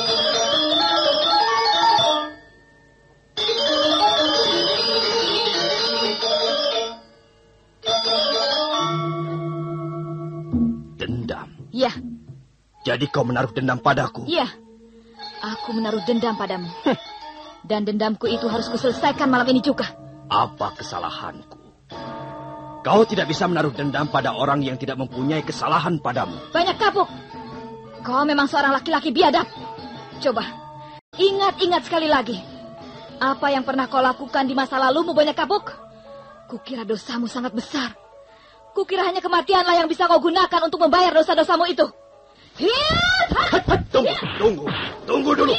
Dendam? Iya. Jadi kau menaruh dendam padaku? Iya. Aku menaruh dendam padamu. Dan dendamku itu harus kuselesaikan malam ini juga. Apa kesalahanku? Kau tidak bisa menaruh dendam pada orang yang tidak mempunyai kesalahan padamu. Banyak kapuk. Kau memang seorang laki-laki biadab. Coba, ingat-ingat sekali lagi. Apa yang pernah kau lakukan di masa lalumu, Banyak Kapuk? Kukira dosamu sangat besar. Kukira hanya kematianlah yang bisa kau gunakan untuk membayar dosa-dosamu itu. Tunggu dulu.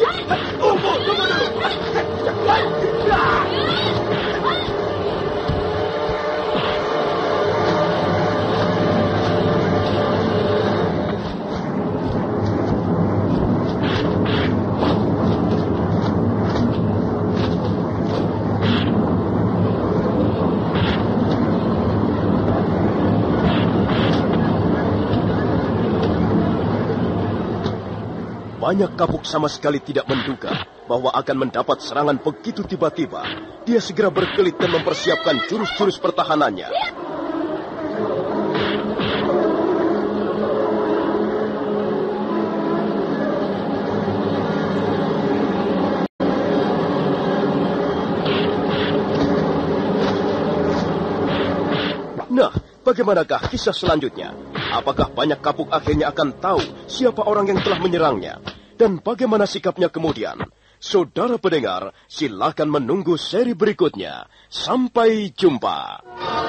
Banyak Kapuk sama sekali tidak menduga bahwa akan mendapat serangan begitu tiba-tiba. Dia segera berkelit dan mempersiapkan jurus-jurus pertahanannya. Nah, bagaimanakah kisah selanjutnya? Apakah Banyak Kapuk akhirnya akan tahu siapa orang yang telah menyerangnya? Dan bagaimana sikapnya kemudian? Saudara pendengar, silakan menunggu seri berikutnya. Sampai jumpa.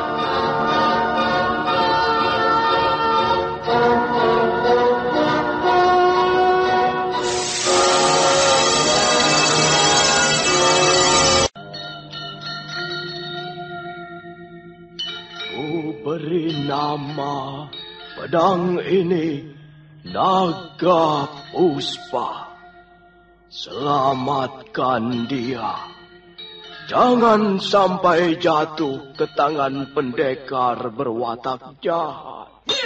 Ku beri nama pedang ini Naga Puspa. Selamatkan dia. Jangan sampai jatuh ke tangan pendekar berwatak jahat.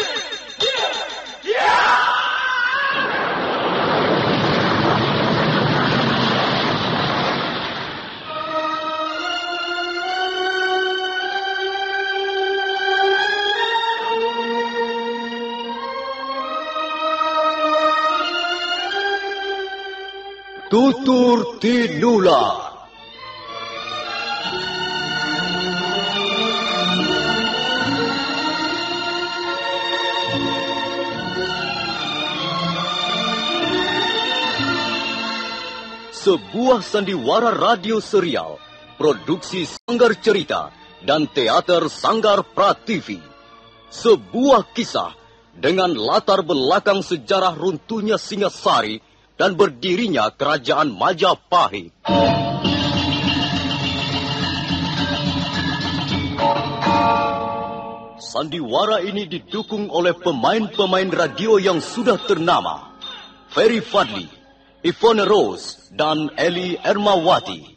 Tutur Tinula. Sebuah sandiwara radio serial, produksi Sanggar Cerita dan teater Sanggar Prativi. Sebuah kisah dengan latar belakang sejarah runtuhnya Singasari dan berdirinya Kerajaan Majapahit. Sandiwara ini didukung oleh pemain-pemain radio yang sudah ternama. Ferry Fadli, Ivone Rose, dan Eli Ermawati.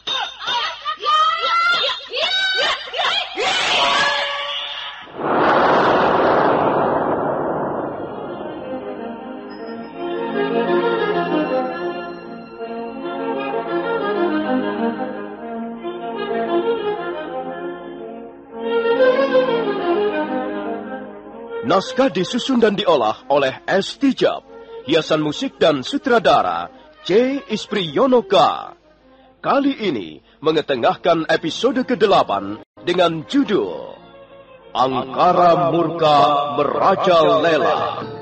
Naskah disusun dan diolah oleh S. Tijab. Hiasan musik dan sutradara C. Ispriyonoka. Kali ini mengetengahkan episode ke-8 dengan judul Angkara Murka Merajalela.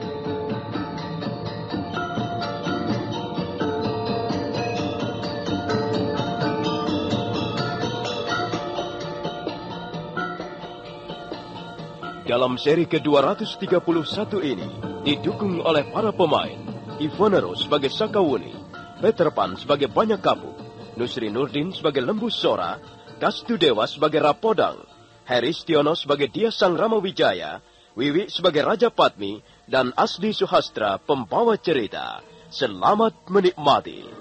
Dalam seri ke-231 ini, didukung oleh para pemain, Ivone Rose sebagai Sakawuni, Peter Pan sebagai Banyak Kapuk, Nusri Nurdin sebagai Lembu Sora, Dastu Dewa sebagai Rapodang, Heri Stiono sebagai Dia Sang Ramawijaya, Wiwi sebagai Raja Padmi, dan Asdi Suhastra pembawa cerita. Selamat menikmati.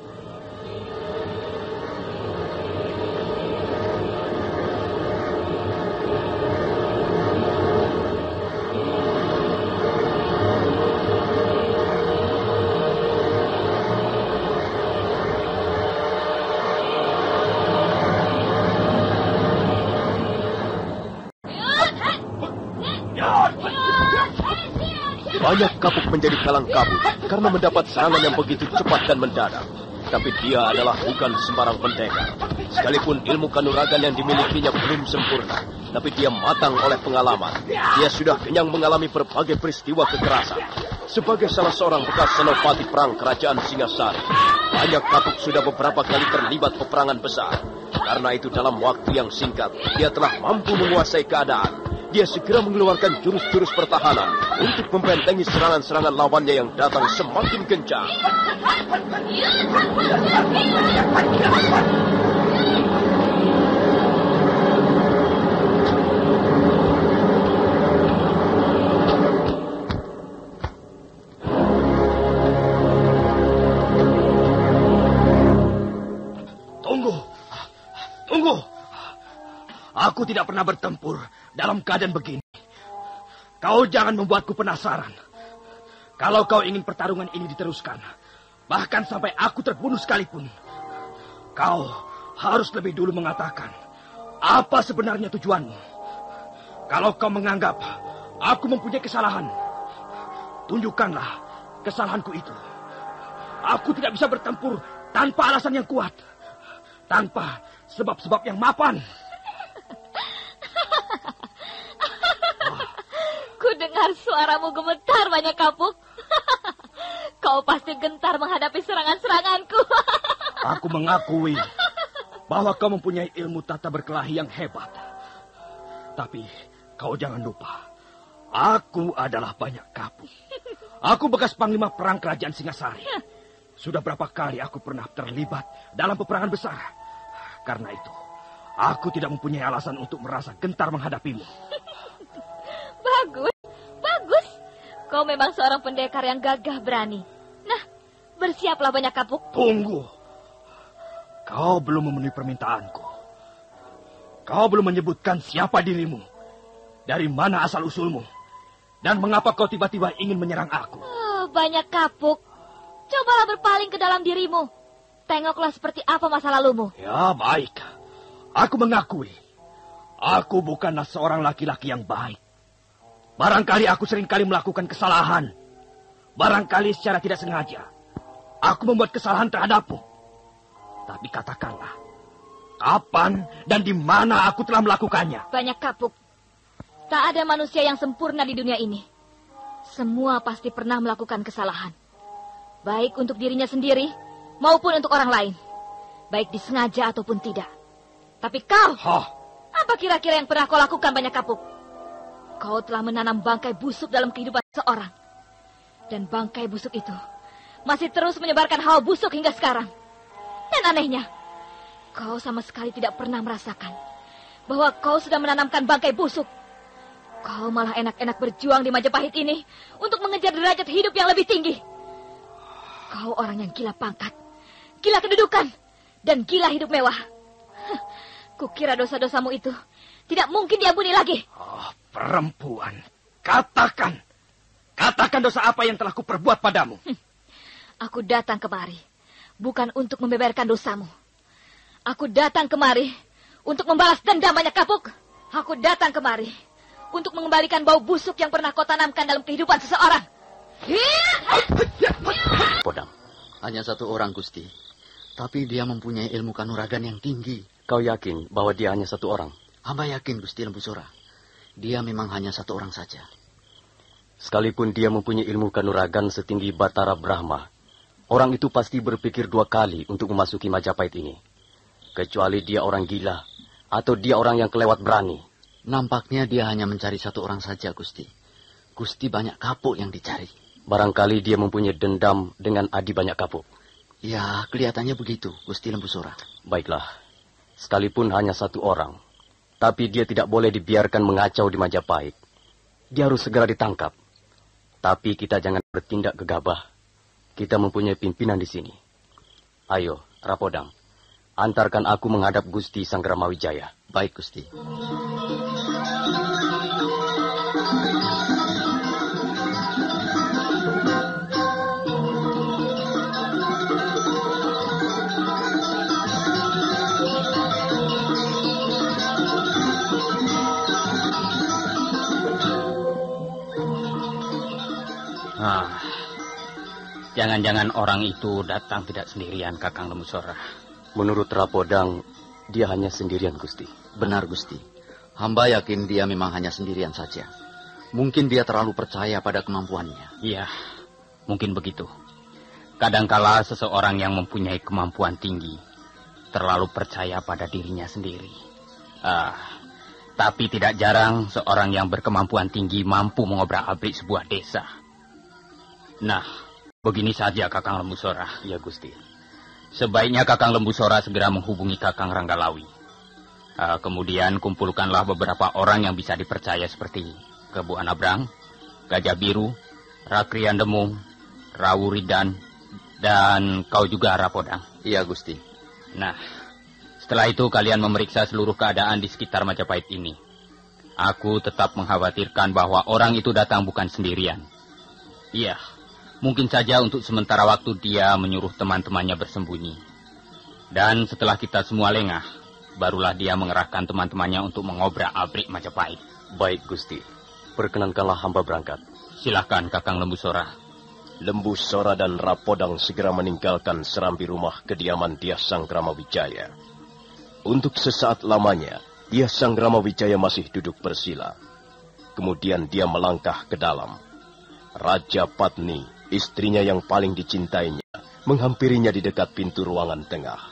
Banyak Kapuk menjadi kalang kabut karena mendapat serangan yang begitu cepat dan mendadak. Tapi dia adalah bukan sembarang pendekar. Sekalipun ilmu kanuragan yang dimilikinya belum sempurna, tapi dia matang oleh pengalaman. Dia sudah kenyang mengalami berbagai peristiwa kekerasan. Sebagai salah seorang bekas senopati perang kerajaan Singasari, banyak kapuk sudah beberapa kali terlibat peperangan besar. Karena itu dalam waktu yang singkat, dia telah mampu menguasai keadaan. Dia segera mengeluarkan jurus-jurus pertahanan untuk membentengi serangan-serangan lawannya yang datang semakin kencang. Tunggu. Aku tidak pernah bertempur dalam keadaan begini. Kau jangan membuatku penasaran. Kalau kau ingin pertarungan ini diteruskan, bahkan sampai aku terbunuh sekalipun, kau harus lebih dulu mengatakan apa sebenarnya tujuanmu. Kalau kau menganggap aku mempunyai kesalahan, tunjukkanlah kesalahanku itu. Aku tidak bisa bertempur tanpa alasan yang kuat, tanpa sebab-sebab yang mapan. Ku dengar suaramu gemetar, Banyak Kapuk. Kau pasti gentar menghadapi serangan-seranganku. Aku mengakui bahwa kau mempunyai ilmu tata berkelahi yang hebat. Tapi kau jangan lupa, aku adalah Banyak Kapuk. Aku bekas panglima perang kerajaan Singasari. Sudah berapa kali aku pernah terlibat dalam peperangan besar. Karena itu, aku tidak mempunyai alasan untuk merasa gentar menghadapimu. Bagus. Kau memang seorang pendekar yang gagah berani. Nah, bersiaplah Banyak Kapuk. Tunggu. Kau belum memenuhi permintaanku. Kau belum menyebutkan siapa dirimu, dari mana asal-usulmu, dan mengapa kau tiba-tiba ingin menyerang aku. Banyak Kapuk, cobalah berpaling ke dalam dirimu. Tengoklah seperti apa masa lalumu. Ya, baik. Aku mengakui, aku bukanlah seorang laki-laki yang baik. Barangkali aku seringkali melakukan kesalahan. Barangkali secara tidak sengaja aku membuat kesalahan terhadapmu. Tapi katakanlah, kapan dan di mana aku telah melakukannya? Banyak Kapuk, tak ada manusia yang sempurna di dunia ini. Semua pasti pernah melakukan kesalahan. Baik untuk dirinya sendiri maupun untuk orang lain. Baik disengaja ataupun tidak. Tapi kau, apa kira-kira yang pernah kau lakukan, Banyak Kapuk? Kau telah menanam bangkai busuk dalam kehidupan seseorang. Dan bangkai busuk itu masih terus menyebarkan hawa busuk hingga sekarang. Dan anehnya, kau sama sekali tidak pernah merasakan bahwa kau sudah menanamkan bangkai busuk. Kau malah enak-enak berjuang di Majapahit ini untuk mengejar derajat hidup yang lebih tinggi. Kau orang yang gila pangkat, gila kedudukan, dan gila hidup mewah. Kukira dosa-dosamu itu tidak mungkin diampuni lagi. Perempuan, katakan dosa apa yang telah kuperbuat padamu. Aku datang kemari bukan untuk membeberkan dosamu. Aku datang kemari untuk membalas dendam, Banyak Kapuk. Aku datang kemari untuk mengembalikan bau busuk yang pernah kau tanamkan dalam kehidupan seseorang. Podang, hanya satu orang, Gusti. Tapi dia mempunyai ilmu kanuragan yang tinggi. Kau yakin bahwa dia hanya satu orang? Hamba yakin, Gusti Lembu Sora. Dia memang hanya satu orang saja. Sekalipun dia mempunyai ilmu kanuragan setinggi Batara Brahma, orang itu pasti berpikir dua kali untuk memasuki Majapahit ini. Kecuali dia orang gila, atau dia orang yang kelewat berani. Nampaknya dia hanya mencari satu orang saja, Gusti. Gusti Banyak Kapuk yang dicari. Barangkali dia mempunyai dendam dengan Adi Banyak Kapuk. Ya, kelihatannya begitu, Gusti Lembu Sora. Baiklah, sekalipun hanya satu orang, tapi dia tidak boleh dibiarkan mengacau di Majapahit. Dia harus segera ditangkap. Tapi kita jangan bertindak gegabah. Kita mempunyai pimpinan di sini. Ayo, Rapodang, antarkan aku menghadap Gusti Sanggramawijaya. Baik, Gusti. Jangan-jangan orang itu datang tidak sendirian, Kakang Lembu Sora. Menurut Rapodang, dia hanya sendirian, Gusti. Benar, Gusti. Hamba yakin dia memang hanya sendirian saja. Mungkin dia terlalu percaya pada kemampuannya. Iya, mungkin begitu. Kadangkala seseorang yang mempunyai kemampuan tinggi terlalu percaya pada dirinya sendiri. Tapi tidak jarang seorang yang berkemampuan tinggi mampu mengobrak-abrik sebuah desa. Nah, begini saja Kakang Lembusora. Ya, Gusti. Sebaiknya Kakang Lembusora segera menghubungi Kakang Ranggalawi. Kemudian kumpulkanlah beberapa orang yang bisa dipercaya seperti Kebu Anabrang, Gajah Biru, Rakrian Demung, Rawuridan, dan kau juga Rapodang. Iya, Gusti. Nah, setelah itu kalian memeriksa seluruh keadaan di sekitar Majapahit ini. Aku tetap mengkhawatirkan bahwa orang itu datang bukan sendirian. Iya, mungkin saja untuk sementara waktu dia menyuruh teman-temannya bersembunyi. Dan setelah kita semua lengah, barulah dia mengerahkan teman-temannya untuk mengobrak-abrik Majapahit. Baik, Gusti. Perkenankanlah hamba berangkat. Silakan, Kakang Lembusora. Lembusora dan Rapodang segera meninggalkan serambi rumah kediaman Dyah Sanggramawijaya. Untuk sesaat lamanya, Dyah Sanggramawijaya masih duduk bersila. Kemudian dia melangkah ke dalam. Raja Patni, istrinya yang paling dicintainya, menghampirinya di dekat pintu ruangan tengah.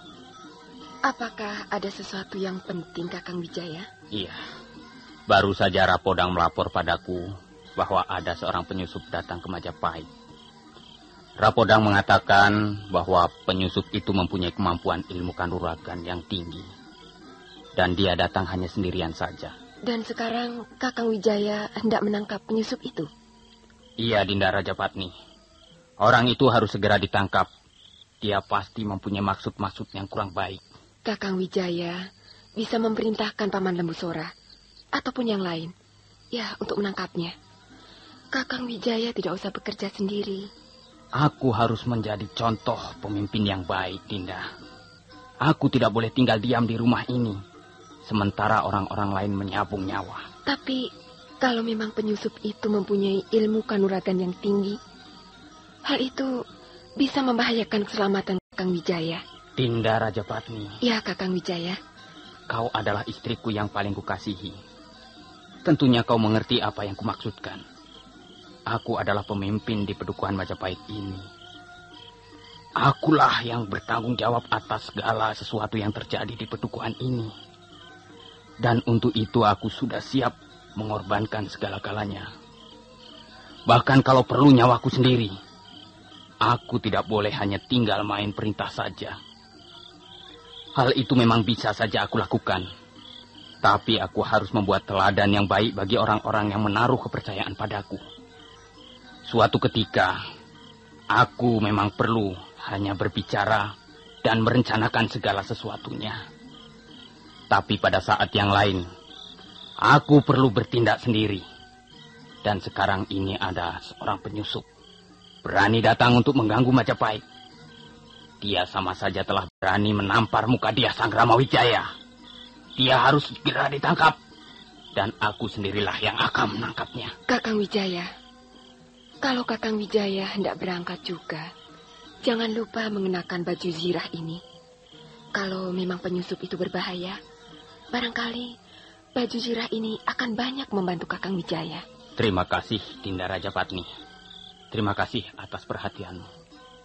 Apakah ada sesuatu yang penting, Kakang Wijaya? Iya. Baru saja Rapodang melapor padaku bahwa ada seorang penyusup datang ke Majapahit. Rapodang mengatakan bahwa penyusup itu mempunyai kemampuan ilmu kanuragan yang tinggi. Dan dia datang hanya sendirian saja. Dan sekarang Kakang Wijaya hendak menangkap penyusup itu? Iya, Dinda Rajapatni. Orang itu harus segera ditangkap. Dia pasti mempunyai maksud-maksud yang kurang baik. Kakang Wijaya bisa memerintahkan Paman Lembusora ataupun yang lain, ya, untuk menangkapnya. Kakang Wijaya tidak usah bekerja sendiri. Aku harus menjadi contoh pemimpin yang baik, Dinda. Aku tidak boleh tinggal diam di rumah ini, sementara orang-orang lain menyabung nyawa. Tapi kalau memang penyusup itu mempunyai ilmu kanuragan yang tinggi, hal itu bisa membahayakan keselamatan Kakang Wijaya. Dinda Rajapatni. Ya, Kakang Wijaya. Kau adalah istriku yang paling kukasihi. Tentunya kau mengerti apa yang kumaksudkan. Aku adalah pemimpin di Pedukuhan Majapahit ini. Akulah yang bertanggung jawab atas segala sesuatu yang terjadi di Pedukuhan ini. Dan untuk itu aku sudah siap mengorbankan segala-galanya. Bahkan kalau perlu nyawaku sendiri. Aku tidak boleh hanya tinggal main perintah saja. Hal itu memang bisa saja aku lakukan. Tapi aku harus membuat teladan yang baik bagi orang-orang yang menaruh kepercayaan padaku. Suatu ketika, aku memang perlu hanya berbicara dan merencanakan segala sesuatunya. Tapi pada saat yang lain, aku perlu bertindak sendiri. Dan sekarang ini ada seorang penyusup. Berani datang untuk mengganggu Majapahit. Dia sama saja telah berani menampar muka Dyah Sanggramawijaya. Dia harus segera ditangkap. Dan aku sendirilah yang akan menangkapnya. Kakang Wijaya, kalau Kakang Wijaya hendak berangkat juga, jangan lupa mengenakan baju zirah ini. Kalau memang penyusup itu berbahaya, barangkali baju zirah ini akan banyak membantu Kakang Wijaya. Terima kasih, Dinda Rajapatni. Terima kasih atas perhatianmu.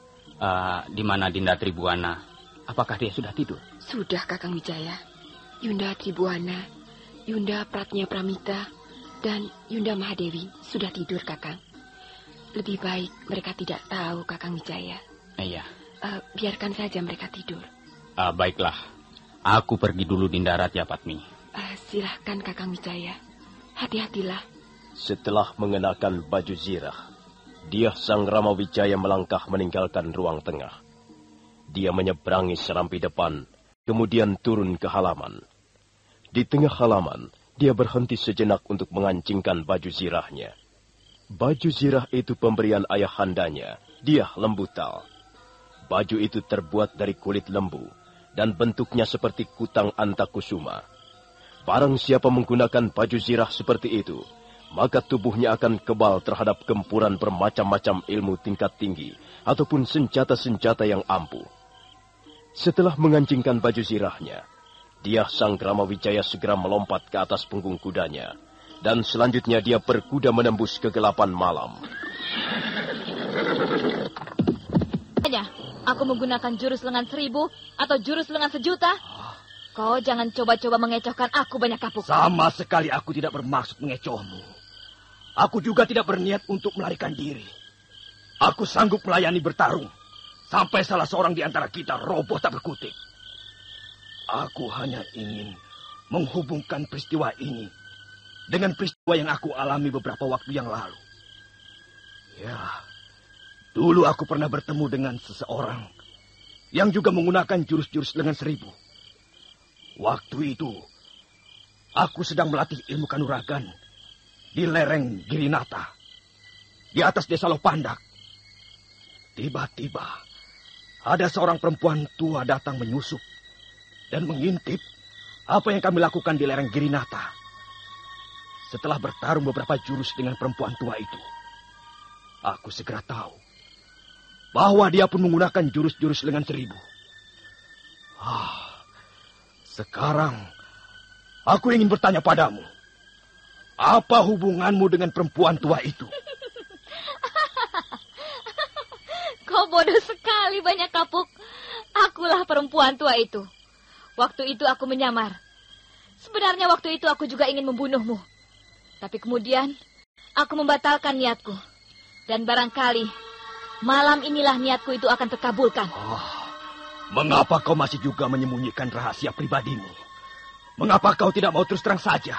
Di mana Dinda Tribuana? Apakah dia sudah tidur? Sudah, Kakang Wijaya. Yunda Tribuana, Yunda Pratnya Pramita, dan Yunda Mahadewi sudah tidur, Kakang. Lebih baik mereka tidak tahu, Kakang Wijaya. Iya. Biarkan saja mereka tidur. Baiklah. Aku pergi dulu, Dinda Rajapatni. Silahkan, Kakang Wijaya. Hati-hatilah. Setelah mengenakan baju zirah, Dyah Sanggramawijaya melangkah meninggalkan ruang tengah. Dia menyeberangi serambi depan, kemudian turun ke halaman. Di tengah halaman, dia berhenti sejenak untuk mengancingkan baju zirahnya. Baju zirah itu pemberian ayahandanya, Dyah Lembutal. Baju itu terbuat dari kulit lembu, dan bentuknya seperti kutang antakusuma. Barang siapa menggunakan baju zirah seperti itu, maka tubuhnya akan kebal terhadap gempuran bermacam-macam ilmu tingkat tinggi, ataupun senjata-senjata yang ampuh. Setelah mengancingkan baju zirahnya, Dia Sang Brahmawijaya segera melompat ke atas punggung kudanya. Dan selanjutnya dia berkuda menembus kegelapan malam. Aku menggunakan jurus lengan 1000 atau jurus lengan 1.000.000. Kau jangan coba-coba mengecohkan aku, Banyak Kapuk. Sama sekali aku tidak bermaksud mengecohmu. Aku juga tidak berniat untuk melarikan diri. Aku sanggup melayani bertarung sampai salah seorang di antara kita roboh tak berkutik. Aku hanya ingin menghubungkan peristiwa ini dengan peristiwa yang aku alami beberapa waktu yang lalu. Ya, dulu aku pernah bertemu dengan seseorang yang juga menggunakan jurus-jurus lengan 1000. Waktu itu, aku sedang melatih ilmu kanuragan di lereng Girinata, di atas desa Lopandak. Tiba-tiba, ada seorang perempuan tua datang menyusup dan mengintip apa yang kami lakukan di lereng Girinata. Setelah bertarung beberapa jurus dengan perempuan tua itu, aku segera tahu bahwa dia pun menggunakan jurus-jurus lengan 1000. Sekarang aku ingin bertanya padamu, apa hubunganmu dengan perempuan tua itu? Kau bodoh sekali, Banyak Kapuk. Akulah perempuan tua itu. Waktu itu aku menyamar. Sebenarnya waktu itu aku juga ingin membunuhmu. Tapi kemudian aku membatalkan niatku. Dan barangkali malam inilah niatku itu akan terkabulkan. Mengapa kau masih juga menyembunyikan rahasia pribadimu? Mengapa kau tidak mau terus terang saja?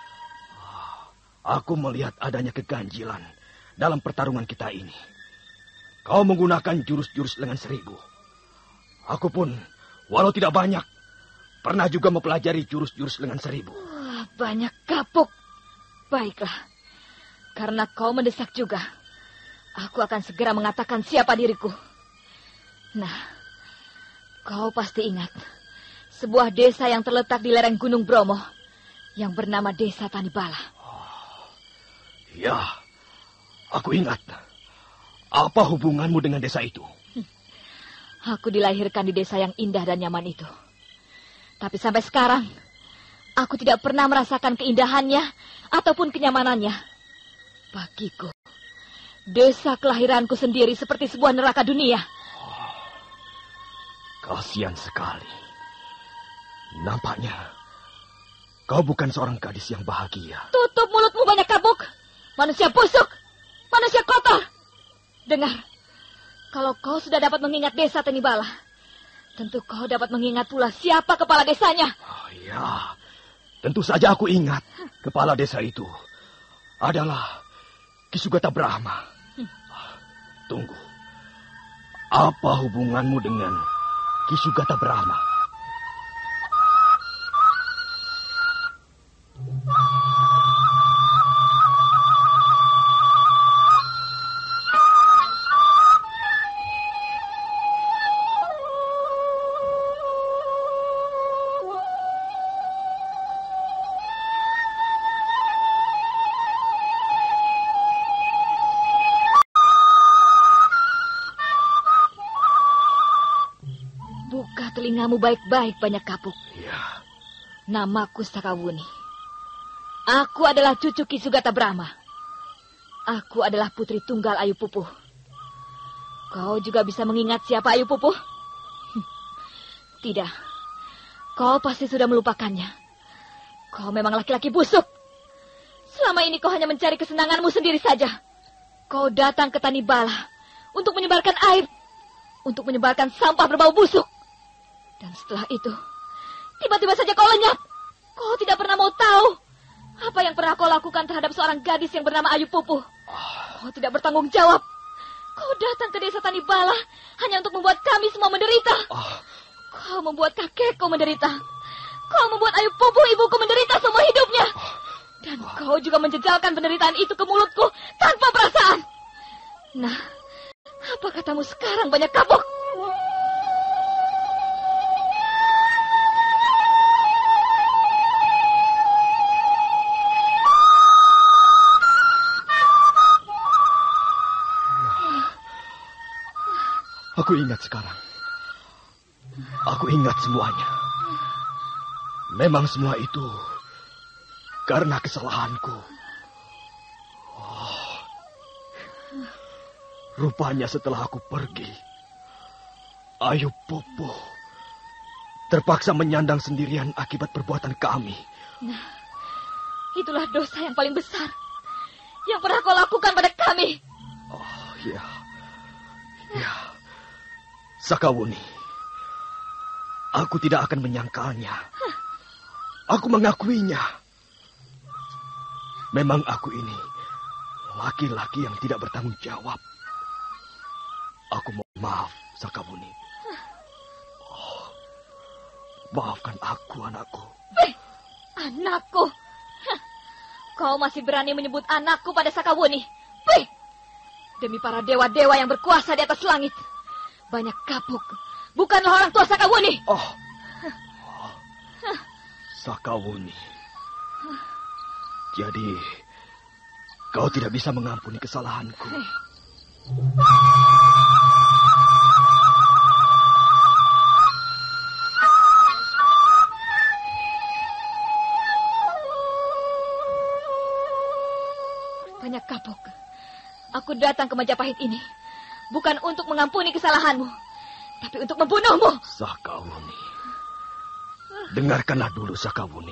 Aku melihat adanya keganjilan dalam pertarungan kita ini. Kau menggunakan jurus-jurus lengan 1000. Aku pun, walau tidak banyak, pernah juga mempelajari jurus-jurus lengan 1000. Banyak Kapuk. Baiklah. Karena kau mendesak juga, aku akan segera mengatakan siapa diriku. Nah, kau pasti ingat sebuah desa yang terletak di lereng Gunung Bromo yang bernama Desa Tanibala. Ya, aku ingat. Apa hubunganmu dengan desa itu? Aku dilahirkan di desa yang indah dan nyaman itu. Tapi sampai sekarang, aku tidak pernah merasakan keindahannya ataupun kenyamanannya. Bagiku, desa kelahiranku sendiri seperti sebuah neraka dunia. Kasihan sekali. Nampaknya kau bukan seorang gadis yang bahagia. Tutup mulutmu, Banyak Kapuk. Manusia busuk, manusia kotor. Dengar, kalau kau sudah dapat mengingat desa Tanibala, tentu kau dapat mengingat pula siapa kepala desanya. Ya, tentu saja aku ingat. Kepala desa itu adalah Ki Sugata Brahma. Tunggu, apa hubunganmu dengan Ki Sugata Brahma? Telingamu baik-baik, Banyak Kapuk. Ya. Namaku Sakawuni. Aku adalah cucu Ki Sugata Brahma. Aku adalah putri tunggal Ayu Pupuh. Kau juga bisa mengingat siapa Ayu Pupuh? Tidak. Kau pasti sudah melupakannya. Kau memang laki-laki busuk. Selama ini kau hanya mencari kesenanganmu sendiri saja. Kau datang ke Tanibala untuk menyebarkan aib, untuk menyebarkan sampah berbau busuk. Dan setelah itu, tiba-tiba saja kau lenyap. Kau tidak pernah mau tahu apa yang pernah kau lakukan terhadap seorang gadis yang bernama Ayu Pupuh. Kau tidak bertanggung jawab. Kau datang ke desa Tanibala hanya untuk membuat kami semua menderita. Kau membuat kakekku menderita. Kau membuat Ayu Pupuh ibuku menderita seumur hidupnya. Dan kau juga menjejalkan penderitaan itu ke mulutku tanpa perasaan. Nah, apa katamu sekarang, Banyak Kapuk? Aku ingat sekarang. Aku ingat semuanya. Memang semua itu karena kesalahanku. Oh, rupanya setelah aku pergi, Ayu Popo terpaksa menyandang sendirian akibat perbuatan kami. Nah, itulah dosa yang paling besar yang pernah kau lakukan pada kami. Oh, ya. Ya. Sakawuni, aku tidak akan menyangkalnya. Aku mengakuinya. Memang aku ini laki-laki yang tidak bertanggung jawab. Aku mohon maaf, Sakawuni. Oh, maafkan aku, anakku. Anakku? Hah, kau masih berani menyebut anakku pada Sakawuni? Demi para dewa-dewa yang berkuasa di atas langit, banyak kapuk bukanlah orang tua Sakawuni. Sakawuni. Jadi, kau tidak bisa mengampuni kesalahanku. Banyak kapuk. Aku datang ke Majapahit ini bukan untuk mengampuni kesalahanmu, tapi untuk membunuhmu. Sakawuni. Dengarkanlah dulu, Sakawuni.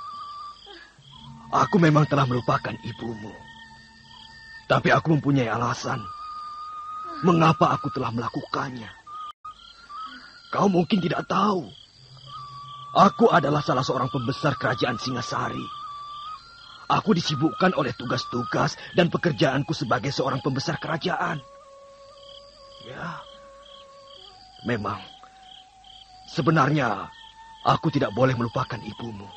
Aku memang telah melupakan ibumu. Tapi aku mempunyai alasan mengapa aku telah melakukannya. Kau mungkin tidak tahu. Aku adalah salah seorang pembesar kerajaan Singasari. Aku disibukkan oleh tugas-tugas dan pekerjaanku sebagai seorang pembesar kerajaan. Ya, memang sebenarnya aku tidak boleh melupakan ibumu.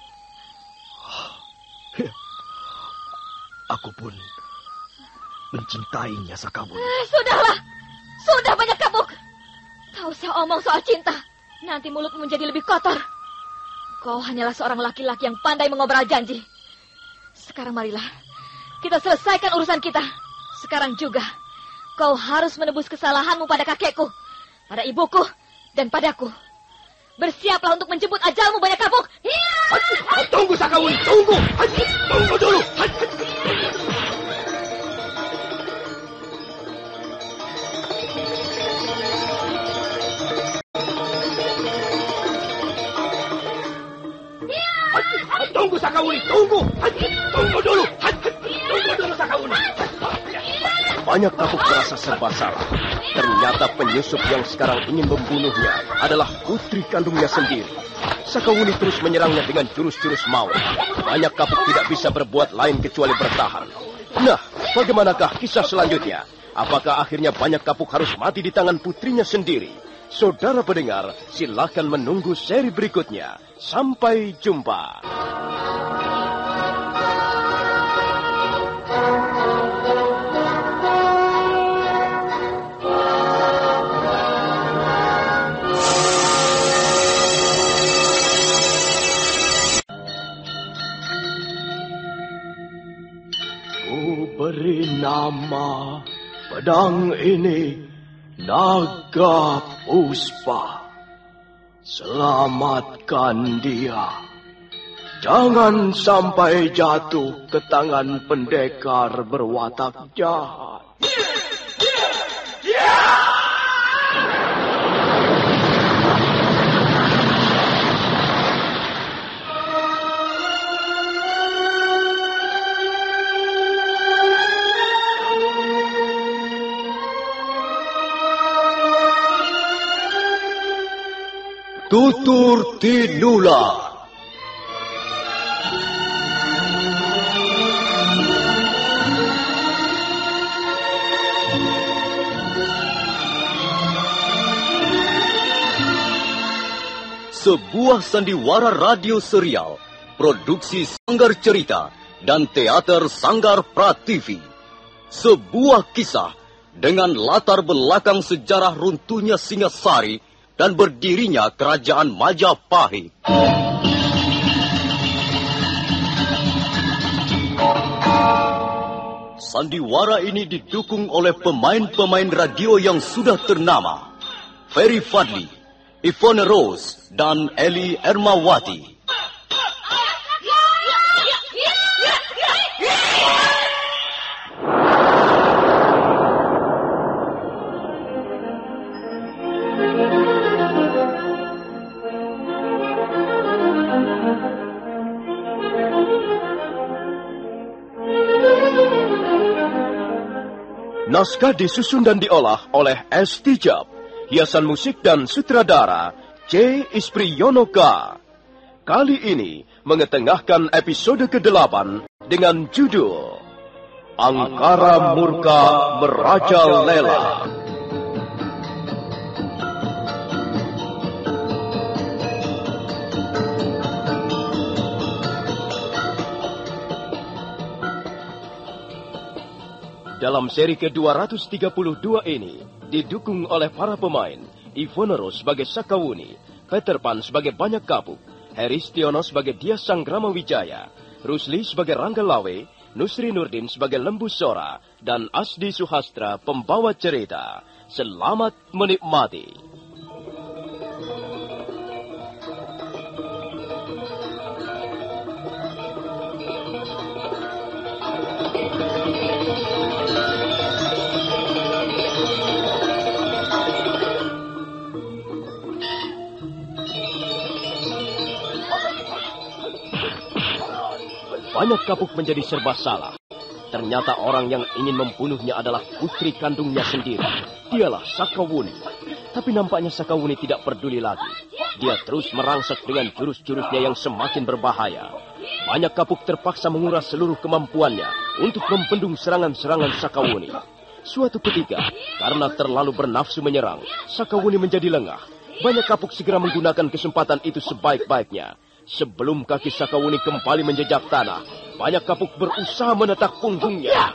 Aku pun mencintainya, Sakawuni. Sudahlah, sudah banyak kapuk. Tak usah omong soal cinta. Nanti mulutmu menjadi lebih kotor. Kau hanyalah seorang laki-laki yang pandai mengobrol janji. Sekarang marilah kita selesaikan urusan kita. Sekarang juga kau harus menebus kesalahanmu pada kakekku, pada ibuku, dan padaku. Bersiaplah untuk menjemput ajalmu, banyak kapuk. Tunggu, Sakawuni, tunggu. Tunggu dulu. Tunggu, Sakawuni, tunggu. Tunggu dulu. Tunggu dulu, Sakawuni. Banyak kapuk merasa serba salah. Ternyata penyusup yang sekarang ingin membunuhnya adalah putri kandungnya sendiri. Sakawuni terus menyerangnya dengan jurus-jurus maut. Banyak kapuk tidak bisa berbuat lain kecuali bertahan. Nah, bagaimanakah kisah selanjutnya? Apakah akhirnya banyak kapuk harus mati di tangan putrinya sendiri? Saudara pendengar, silakan menunggu seri berikutnya. Sampai jumpa. Beri nama pedang ini Naga Puspa. Selamatkan dia. Jangan sampai jatuh ke tangan pendekar berwatak jahat. Tutur Tinula. Sebuah sandiwara radio serial, produksi Sanggar Cerita dan Teater Sanggar Prativi. Sebuah kisah dengan latar belakang sejarah runtuhnya Singasari dan berdirinya Kerajaan Majapahit. Sandiwara ini didukung oleh pemain-pemain radio yang sudah ternama. Ferry Fadli, Ivone Rose, dan Eli Ermawati. Naskah disusun dan diolah oleh S. Tijab. Hiasan musik dan sutradara C. Ispriyonoka. Kali ini mengetengahkan episode ke-8 dengan judul Angkara Murka Merajalela. Dalam seri ke-232 ini, didukung oleh para pemain, Ivonero sebagai Sakawuni, Peter Pan sebagai Banyak Kapuk, Heristiono sebagai Dia Sanggrama Wijaya, Rusli sebagai Rangga Lawe, Nusri Nurdin sebagai Lembu Sora, dan Asdi Suhastra pembawa cerita. Selamat menikmati. Banyak Kapuk menjadi serba salah. Ternyata orang yang ingin membunuhnya adalah putri kandungnya sendiri. Dialah Sakawuni. Tapi nampaknya Sakawuni tidak peduli lagi. Dia terus merangsek dengan jurus-jurusnya yang semakin berbahaya. Banyak Kapuk terpaksa menguras seluruh kemampuannya untuk membendung serangan-serangan Sakawuni. Suatu ketika, karena terlalu bernafsu menyerang, Sakawuni menjadi lengah. Banyak Kapuk segera menggunakan kesempatan itu sebaik-baiknya. Sebelum kaki Sakawuni kembali menjejak tanah, Banyak Kapuk berusaha menetak punggungnya.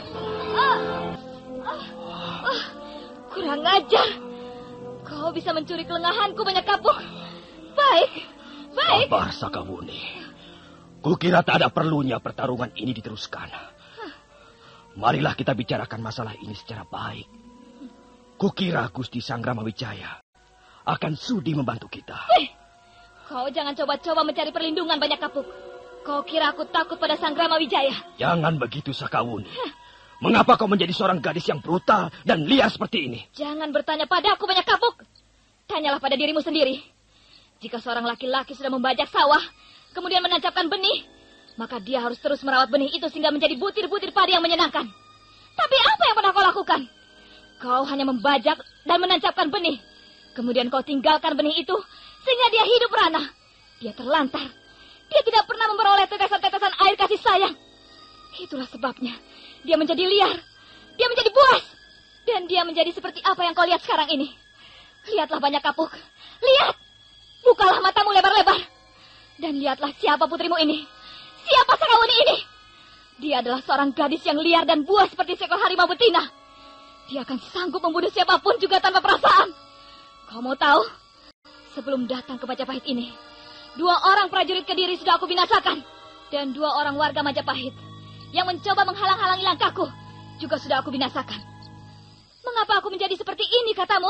Kurang ajar. Kau bisa mencuri kelengahanku, Banyak Kapuk. Baik. Sabar, Sakawuni. Kukira tak ada perlunya pertarungan ini diteruskan. Marilah kita bicarakan masalah ini secara baik. Kukira Gusti Sanggrama Wijaya akan sudi membantu kita. Kau jangan coba-coba mencari perlindungan, Banyak Kapuk. Kau kira aku takut pada Sanggrama Wijaya? Jangan begitu, Sakawuni. Mengapa kau menjadi seorang gadis yang brutal dan liar seperti ini? Jangan bertanya padaku, Banyak Kapuk. Tanyalah pada dirimu sendiri. Jika seorang laki-laki sudah membajak sawah, kemudian menancapkan benih, maka dia harus terus merawat benih itu sehingga menjadi butir-butir padi yang menyenangkan. Tapi apa yang pernah kau lakukan? Kau hanya membajak dan menancapkan benih. Kemudian kau tinggalkan benih itu sehingga dia hidup ranah. Dia terlantar. Dia tidak pernah memperoleh tetesan-tetesan air kasih sayang. Itulah sebabnya dia menjadi liar. Dia menjadi buas. Dan dia menjadi seperti apa yang kau lihat sekarang ini. Lihatlah, Banyak Kapuk. Lihat. Bukalah matamu lebar-lebar. Dan lihatlah siapa putrimu ini. Siapa Sakawuni ini. Dia adalah seorang gadis yang liar dan buas seperti seekor harimau betina. Dia akan sanggup membunuh siapapun juga tanpa perasaan. Kau mau tahu? Sebelum datang ke Majapahit ini, 2 orang prajurit Kediri sudah aku binasakan. Dan 2 orang warga Majapahit yang mencoba menghalang-halangi langkahku juga sudah aku binasakan. Mengapa aku menjadi seperti ini, katamu?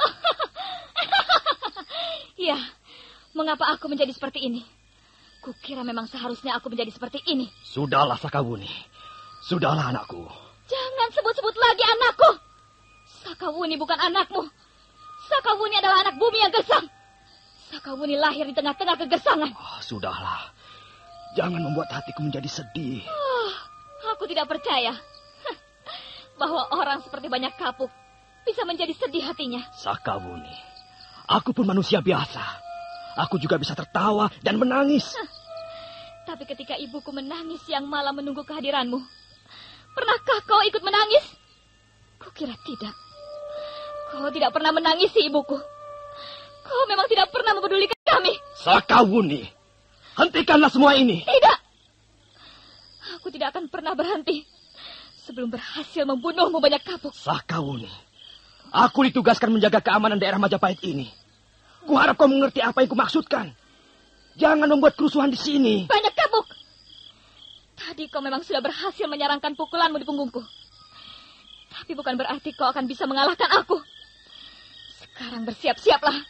Ya, mengapa aku menjadi seperti ini? Kukira memang seharusnya aku menjadi seperti ini. Sudahlah, Sakawuni. Sudahlah, anakku. Jangan sebut-sebut lagi anakku. Sakawuni bukan anakmu. Sakawuni adalah anak bumi yang gersang. Sakawuni lahir di tengah-tengah kegersangan. Sudahlah. Jangan membuat hatiku menjadi sedih. Aku tidak percaya bahwa orang seperti Banyak Kapuk bisa menjadi sedih hatinya. Sakawuni, aku pun manusia biasa. Aku juga bisa tertawa dan menangis. Tapi ketika ibuku menangis siang malam menunggu kehadiranmu, pernahkah kau ikut menangis? Kukira tidak. Kau tidak pernah menangisi ibuku. Kau memang tidak pernah mempedulikan kami. Sakawuni, hentikanlah semua ini. Tidak. Aku tidak akan pernah berhenti sebelum berhasil membunuhmu, Banyak Kapuk. Sakawuni, aku ditugaskan menjaga keamanan daerah Majapahit ini. Kuharap kau mengerti apa yang kumaksudkan. Jangan membuat kerusuhan di sini. Banyak Kapuk. Tadi kau memang sudah berhasil menyarangkan pukulanmu di punggungku. Tapi bukan berarti kau akan bisa mengalahkan aku. Sekarang bersiap-siaplah.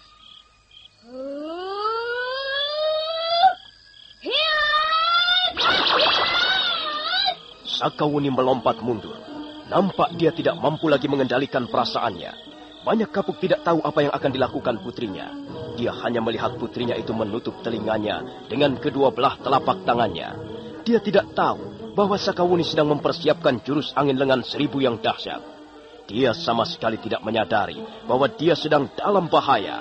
Sakawuni melompat mundur. Nampak dia tidak mampu lagi mengendalikan perasaannya. Banyak Kapuk tidak tahu apa yang akan dilakukan putrinya. Dia hanya melihat putrinya itu menutup telinganya dengan kedua belah telapak tangannya. Dia tidak tahu bahwa Sakawuni sedang mempersiapkan jurus angin lengan 1000 yang dahsyat. Dia sama sekali tidak menyadari bahwa dia sedang dalam bahaya.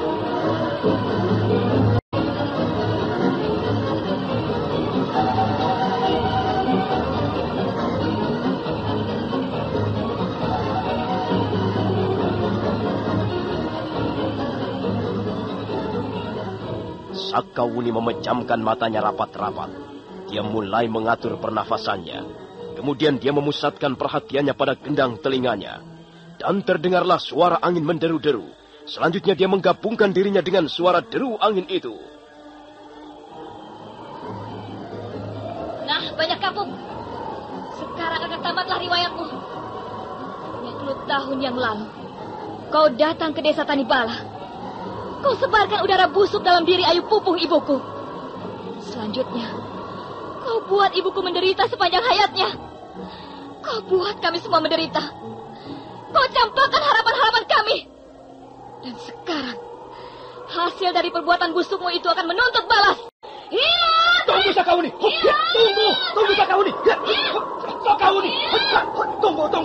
Sakawuni memejamkan matanya rapat-rapat. Dia mulai mengatur pernafasannya. Kemudian dia memusatkan perhatiannya pada gendang telinganya. Dan terdengarlah suara angin menderu-deru. Selanjutnya dia menggabungkan dirinya dengan suara deru angin itu. Nah, banyak kapuk. Sekarang akan tamatlah riwayatmu. 20 tahun yang lalu, kau datang ke desa Tanibala. Kau sebarkan udara busuk dalam diri Ayu Pupuh ibuku. Selanjutnya, kau buat ibuku menderita sepanjang hayatnya. Kau buat kami semua menderita. Kau campakkan harapan-harapan kami. Dan sekarang, hasil dari perbuatan busukmu itu akan menuntut balas. Iya! Tunggu, Sakawuni! Tunggu, Sakawuni! Sakawuni! Tunggu!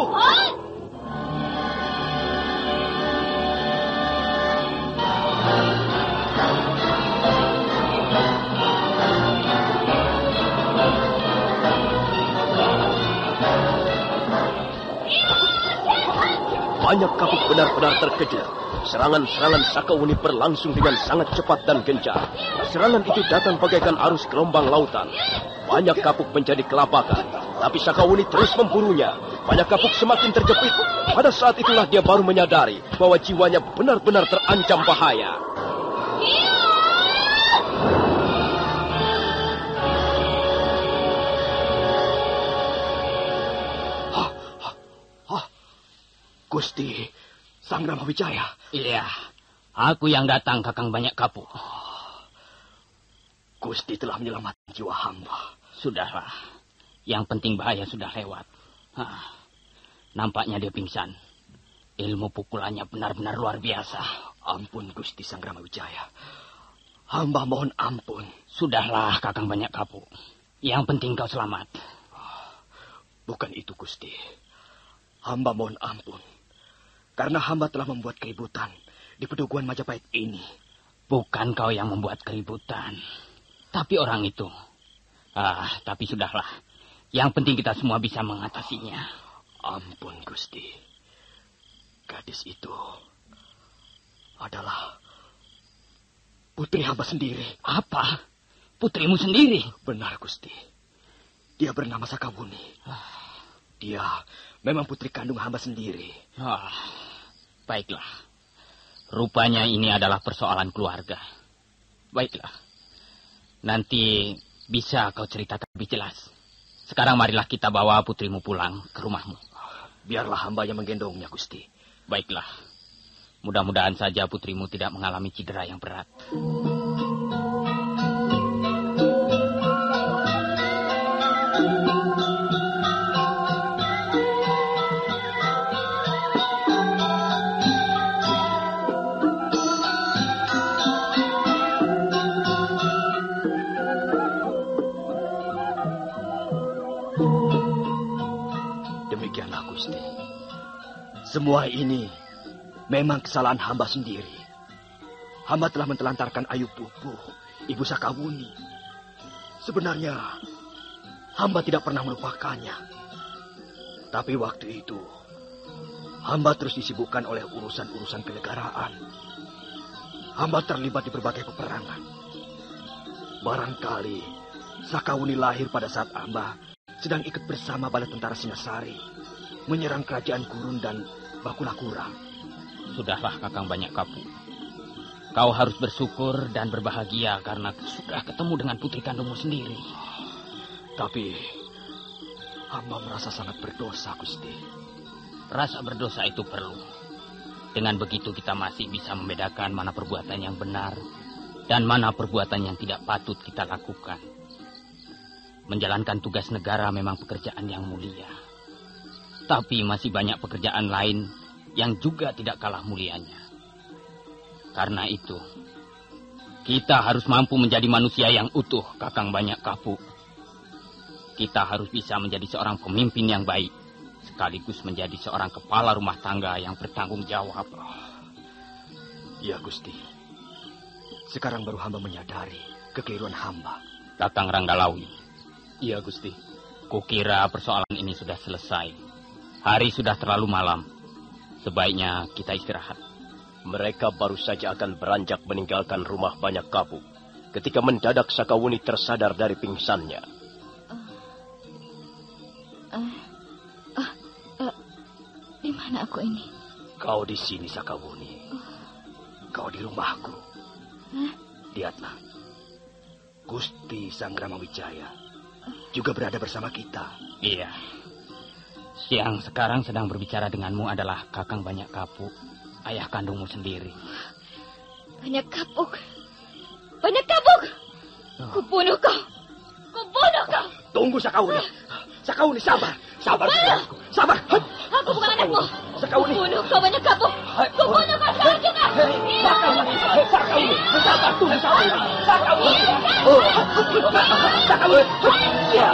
Banyak kapuk benar-benar terkejut. Serangan-serangan Sakawuni berlangsung dengan sangat cepat dan gencar. Serangan itu datang bagaikan arus gelombang lautan. Banyak kapuk menjadi kelabakan, tapi Sakawuni terus memburunya. Banyak kapuk semakin terjepit. Pada saat itulah dia baru menyadari bahwa jiwanya benar-benar terancam bahaya. Gusti, Sang Ramawijaya. Iya, aku yang datang, Kakang Banyak Kapuk. Gusti telah menyelamatkan jiwa hamba. Sudahlah, yang penting bahaya sudah lewat. Nampaknya dia pingsan. Ilmu pukulannya benar-benar luar biasa. Ampun, Gusti Sang Ramawijaya. Hamba mohon ampun. Sudahlah, Kakang Banyak Kapuk. Yang penting kau selamat. Bukan itu, Gusti. Hamba mohon ampun. Karena hamba telah membuat keributan di Pedukuhan Majapahit ini. Bukan kau yang membuat keributan, tapi orang itu. Tapi sudahlah. Yang penting kita semua bisa mengatasinya. Ampun, Gusti. Gadis itu adalah putri hamba sendiri. Apa? Putrimu sendiri? Benar, Gusti. Dia bernama Sakawuni. Dia memang putri kandung hamba sendiri. Baiklah. Rupanya ini adalah persoalan keluarga. Baiklah. Nanti bisa kau ceritakan lebih jelas. Sekarang marilah kita bawa putrimu pulang ke rumahmu. Biarlah hamba yang menggendongnya, Gusti. Baiklah. Mudah-mudahan saja putrimu tidak mengalami cedera yang berat. Semua ini memang kesalahan hamba sendiri. Hamba telah mentelantarkan Ayu Pupuh, Ibu Sakawuni. Sebenarnya, hamba tidak pernah melupakannya. Tapi waktu itu, hamba terus disibukkan oleh urusan-urusan kenegaraan. Hamba terlibat di berbagai peperangan. Barangkali, Sakawuni lahir pada saat hamba sedang ikut bersama bala tentara Singasari, menyerang kerajaan Gurun dan Bakulakura. Sudahlah, Kakang Banyak Kapuk. Kau harus bersyukur dan berbahagia karena sudah ketemu dengan putri kandungmu sendiri. Tapi, hamba merasa sangat berdosa, Gusti. Rasa berdosa itu perlu. Dengan begitu kita masih bisa membedakan mana perbuatan yang benar dan mana perbuatan yang tidak patut kita lakukan. Menjalankan tugas negara memang pekerjaan yang mulia. Tapi masih banyak pekerjaan lain yang juga tidak kalah mulianya. Karena itu, kita harus mampu menjadi manusia yang utuh, Kakang Banyak Kapuk. Kita harus bisa menjadi seorang pemimpin yang baik, sekaligus menjadi seorang kepala rumah tangga yang bertanggung jawab. Iya, Gusti. Sekarang baru hamba menyadari kekeliruan hamba. Kakang Ranggalawi. Iya, Gusti. Kukira persoalan ini sudah selesai. Hari sudah terlalu malam. Sebaiknya kita istirahat. Mereka baru saja akan beranjak meninggalkan rumah banyak kapuk ketika mendadak Sakawuni tersadar dari pingsannya. Di mana aku ini? Kau di sini, Sakawuni. Kau di rumahku. Lihatlah. Gusti Sanggramawijaya juga berada bersama kita. Iya. Yang sekarang sedang berbicara denganmu adalah Kakang Banyak Kapuk, ayah kandungmu sendiri. Banyak Kapuk. Banyak Kapuk. Kubunuh kau. Kubunuh kau. Tunggu, Sakawuni. Sakawuni, sabar. Sabar, saudaraku. Sabar. Aku bukan anakmu. Sakawuni. Kubunuh kau Banyak Kapuk. Kubunuh kau sekarang juga. Sakawuni. Sakawuni. Sabar, tunggu, Sakawuni. Sakawuni. Sakawuni. Ya.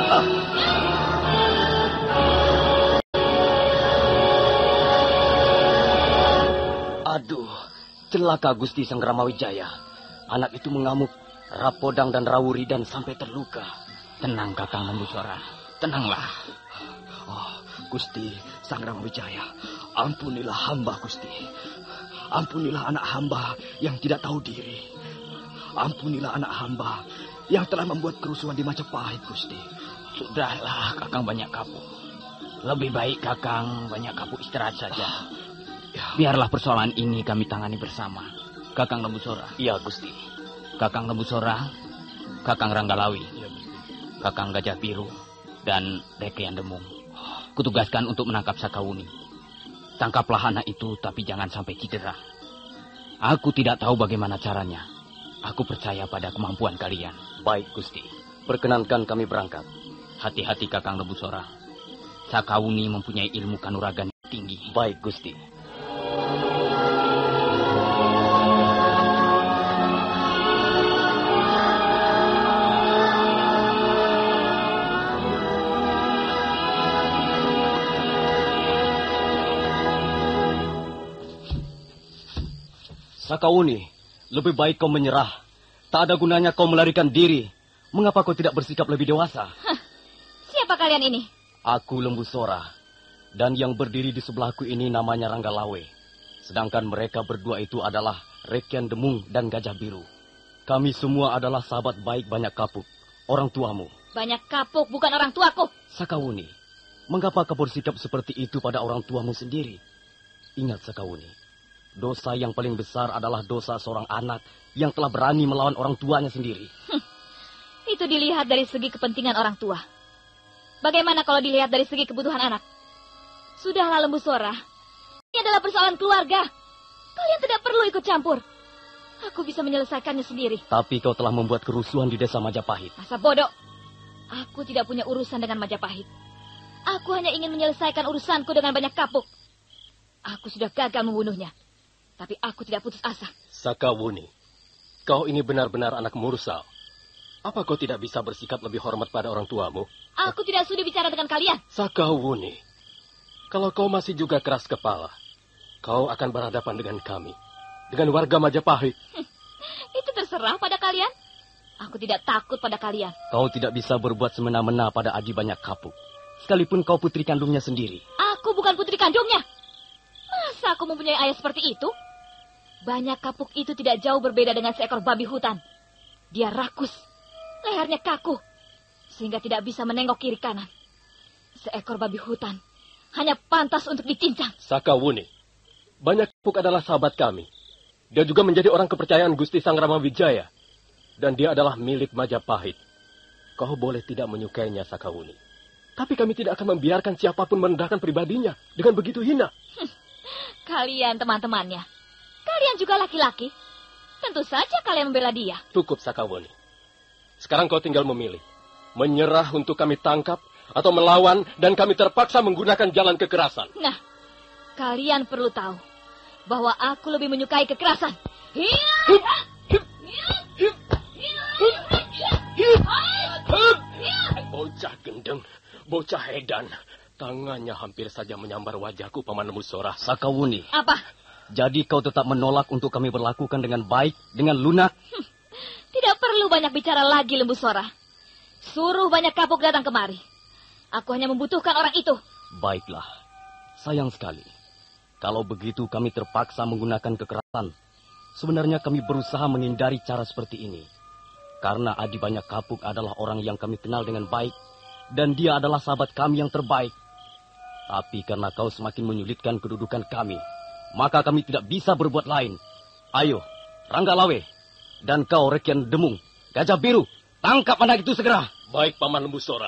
Aduh, celaka Gusti Sanggramawijaya. Anak itu mengamuk, Rapodang dan Rawuri dan sampai terluka. Tenang, Kakang Lembusora. Tenanglah. Oh, Gusti Sanggramawijaya, ampunilah hamba, Gusti. Ampunilah anak hamba yang tidak tahu diri. Ampunilah anak hamba yang telah membuat kerusuhan di Majapahit, Gusti. Sudahlah, Kakang Banyak Kapuk. Lebih baik Kakang Banyak Kapuk istirahat saja. Biarlah persoalan ini kami tangani bersama. Kakang Lembusora. Iya, Gusti. Kakang Lembusora, Kakang Ranggalawi, Kakang Gajah Biru, dan Rekean Demung. Kutugaskan untuk menangkap Sakawuni. Tangkaplah anak itu, tapi jangan sampai cedera. Aku tidak tahu bagaimana caranya. Aku percaya pada kemampuan kalian. Baik, Gusti. Perkenankan kami berangkat. Hati-hati, Kakang Lembusora. Sakawuni mempunyai ilmu kanuragan yang tinggi. Baik, Gusti. Sakawuni, lebih baik kau menyerah. Tak ada gunanya kau melarikan diri. Mengapa kau tidak bersikap lebih dewasa? Siapa kalian ini? Aku Lembusora. Dan yang berdiri di sebelahku ini namanya Ranggalawe. Sedangkan mereka berdua itu adalah Rekean Demung dan Gajah Biru. Kami semua adalah sahabat baik Banyak Kapuk, orang tuamu. Banyak Kapuk bukan orang tuaku. Sakawuni, mengapa kau bersikap seperti itu pada orang tuamu sendiri? Ingat, Sakawuni. Dosa yang paling besar adalah dosa seorang anak yang telah berani melawan orang tuanya sendiri. Itu dilihat dari segi kepentingan orang tua. Bagaimana kalau dilihat dari segi kebutuhan anak? Sudahlah, Lembusora. Ini adalah persoalan keluarga. Kalian tidak perlu ikut campur. Aku bisa menyelesaikannya sendiri. Tapi kau telah membuat kerusuhan di desa Majapahit. Masa bodoh. Aku tidak punya urusan dengan Majapahit. Aku hanya ingin menyelesaikan urusanku dengan Banyak Kapuk. Aku sudah gagal membunuhnya. Tapi aku tidak putus asa. Sakawuni, kau ini benar-benar anak Mursal. Apa kau tidak bisa bersikap lebih hormat pada orang tuamu? Aku tidak sudi bicara dengan kalian. Sakawuni, kalau kau masih juga keras kepala, kau akan berhadapan dengan kami, dengan warga Majapahit. Itu terserah pada kalian. Aku tidak takut pada kalian. Kau tidak bisa berbuat semena-mena pada Aji Banyak Kapuk, sekalipun kau putri kandungnya sendiri. Aku bukan putri kandungnya. Masa aku mempunyai ayah seperti itu? Banyak Kapuk itu tidak jauh berbeda dengan seekor babi hutan. Dia rakus, lehernya kaku, sehingga tidak bisa menengok kiri kanan. Seekor babi hutan hanya pantas untuk dicincang. Sakawuni, Banyak Kapuk adalah sahabat kami. Dia juga menjadi orang kepercayaan Gusti Sanggramawijaya. Dan dia adalah milik Majapahit. Kau boleh tidak menyukainya, Sakawuni. Tapi kami tidak akan membiarkan siapapun merendahkan pribadinya dengan begitu hina. Kalian teman-temannya. Kalian juga laki-laki. Tentu saja kalian membela dia. Cukup, Sakawuni. Sekarang kau tinggal memilih. Menyerah untuk kami tangkap atau melawan dan kami terpaksa menggunakan jalan kekerasan. Nah, kalian perlu tahu bahwa aku lebih menyukai kekerasan. Bocah gendeng, bocah edan. Tangannya hampir saja menyambar wajahku, Paman Lembu Sora. Sakawuni. Apa? Jadi kau tetap menolak untuk kami berlakukan dengan baik, dengan lunak? Tidak perlu banyak bicara lagi, Lembu Sora. Suruh banyak kapuk datang kemari. Aku hanya membutuhkan orang itu. Baiklah. Sayang sekali. Kalau begitu kami terpaksa menggunakan kekerasan. Sebenarnya kami berusaha menghindari cara seperti ini. Karena Adi Banyak Kapuk adalah orang yang kami kenal dengan baik. Dan dia adalah sahabat kami yang terbaik. Tapi karena kau semakin menyulitkan kedudukan kami, maka kami tidak bisa berbuat lain. Ayo, Ranggalawe. Dan kau Rekian Demung, Gajah Biru, tangkap anak itu segera. Baik, Paman Lembu Sora.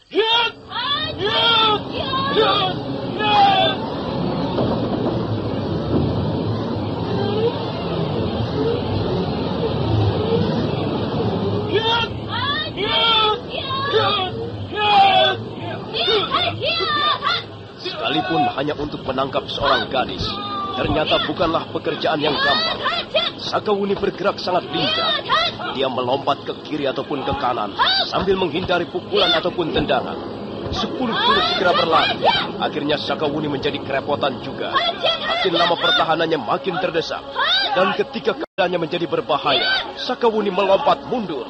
Sekalipun hanya untuk menangkap seorang gadis, ternyata bukanlah pekerjaan yang gampang. Sakawuni bergerak sangat lincah. Dia melompat ke kiri ataupun ke kanan, sambil menghindari pukulan ataupun tendangan. 10 jurus segera berlalu. Akhirnya Sakawuni menjadi kerepotan juga. Makin lama pertahanannya makin terdesak. Dan ketika keadaannya menjadi berbahaya, Sakawuni melompat mundur.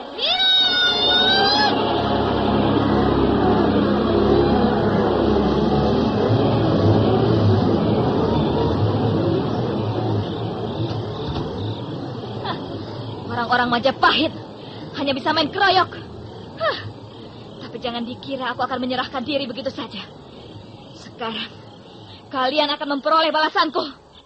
Orang-orang Majapahit hanya bisa main keroyok. Tapi jangan dikira aku akan menyerahkan diri begitu saja. Sekarang kalian akan memperoleh balasanku.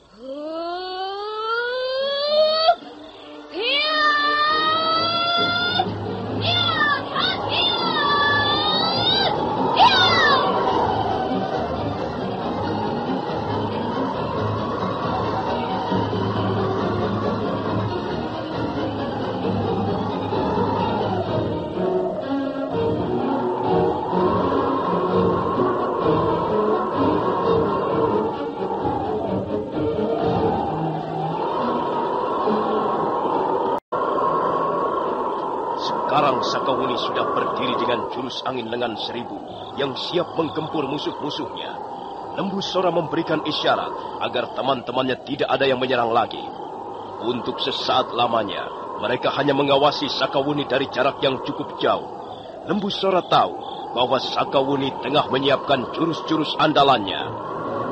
Sekarang Sakawuni sudah berdiri dengan jurus angin lengan 1000 yang siap menggempur musuh-musuhnya. Lembu Sora memberikan isyarat agar teman-temannya tidak ada yang menyerang lagi. Untuk sesaat lamanya, mereka hanya mengawasi Sakawuni dari jarak yang cukup jauh. Lembu Sora tahu bahwa Sakawuni tengah menyiapkan jurus-jurus andalannya.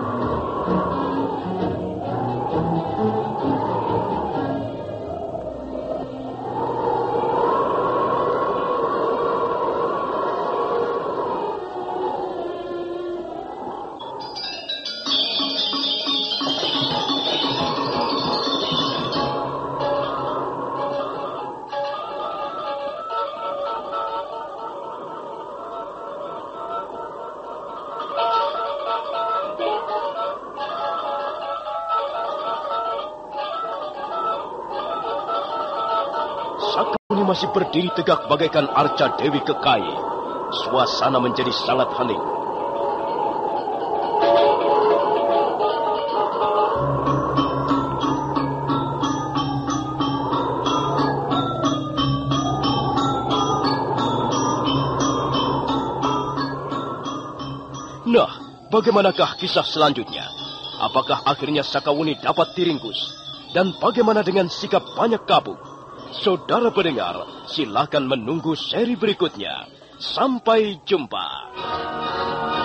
Sakawuni masih berdiri tegak bagaikan arca Dewi Kekayi. Suasana menjadi sangat hening. Nah, bagaimanakah kisah selanjutnya? Apakah akhirnya Sakawuni dapat diringkus? Dan bagaimana dengan sikap Banyak Kapuk? Saudara pendengar, silakan menunggu seri berikutnya. Sampai jumpa.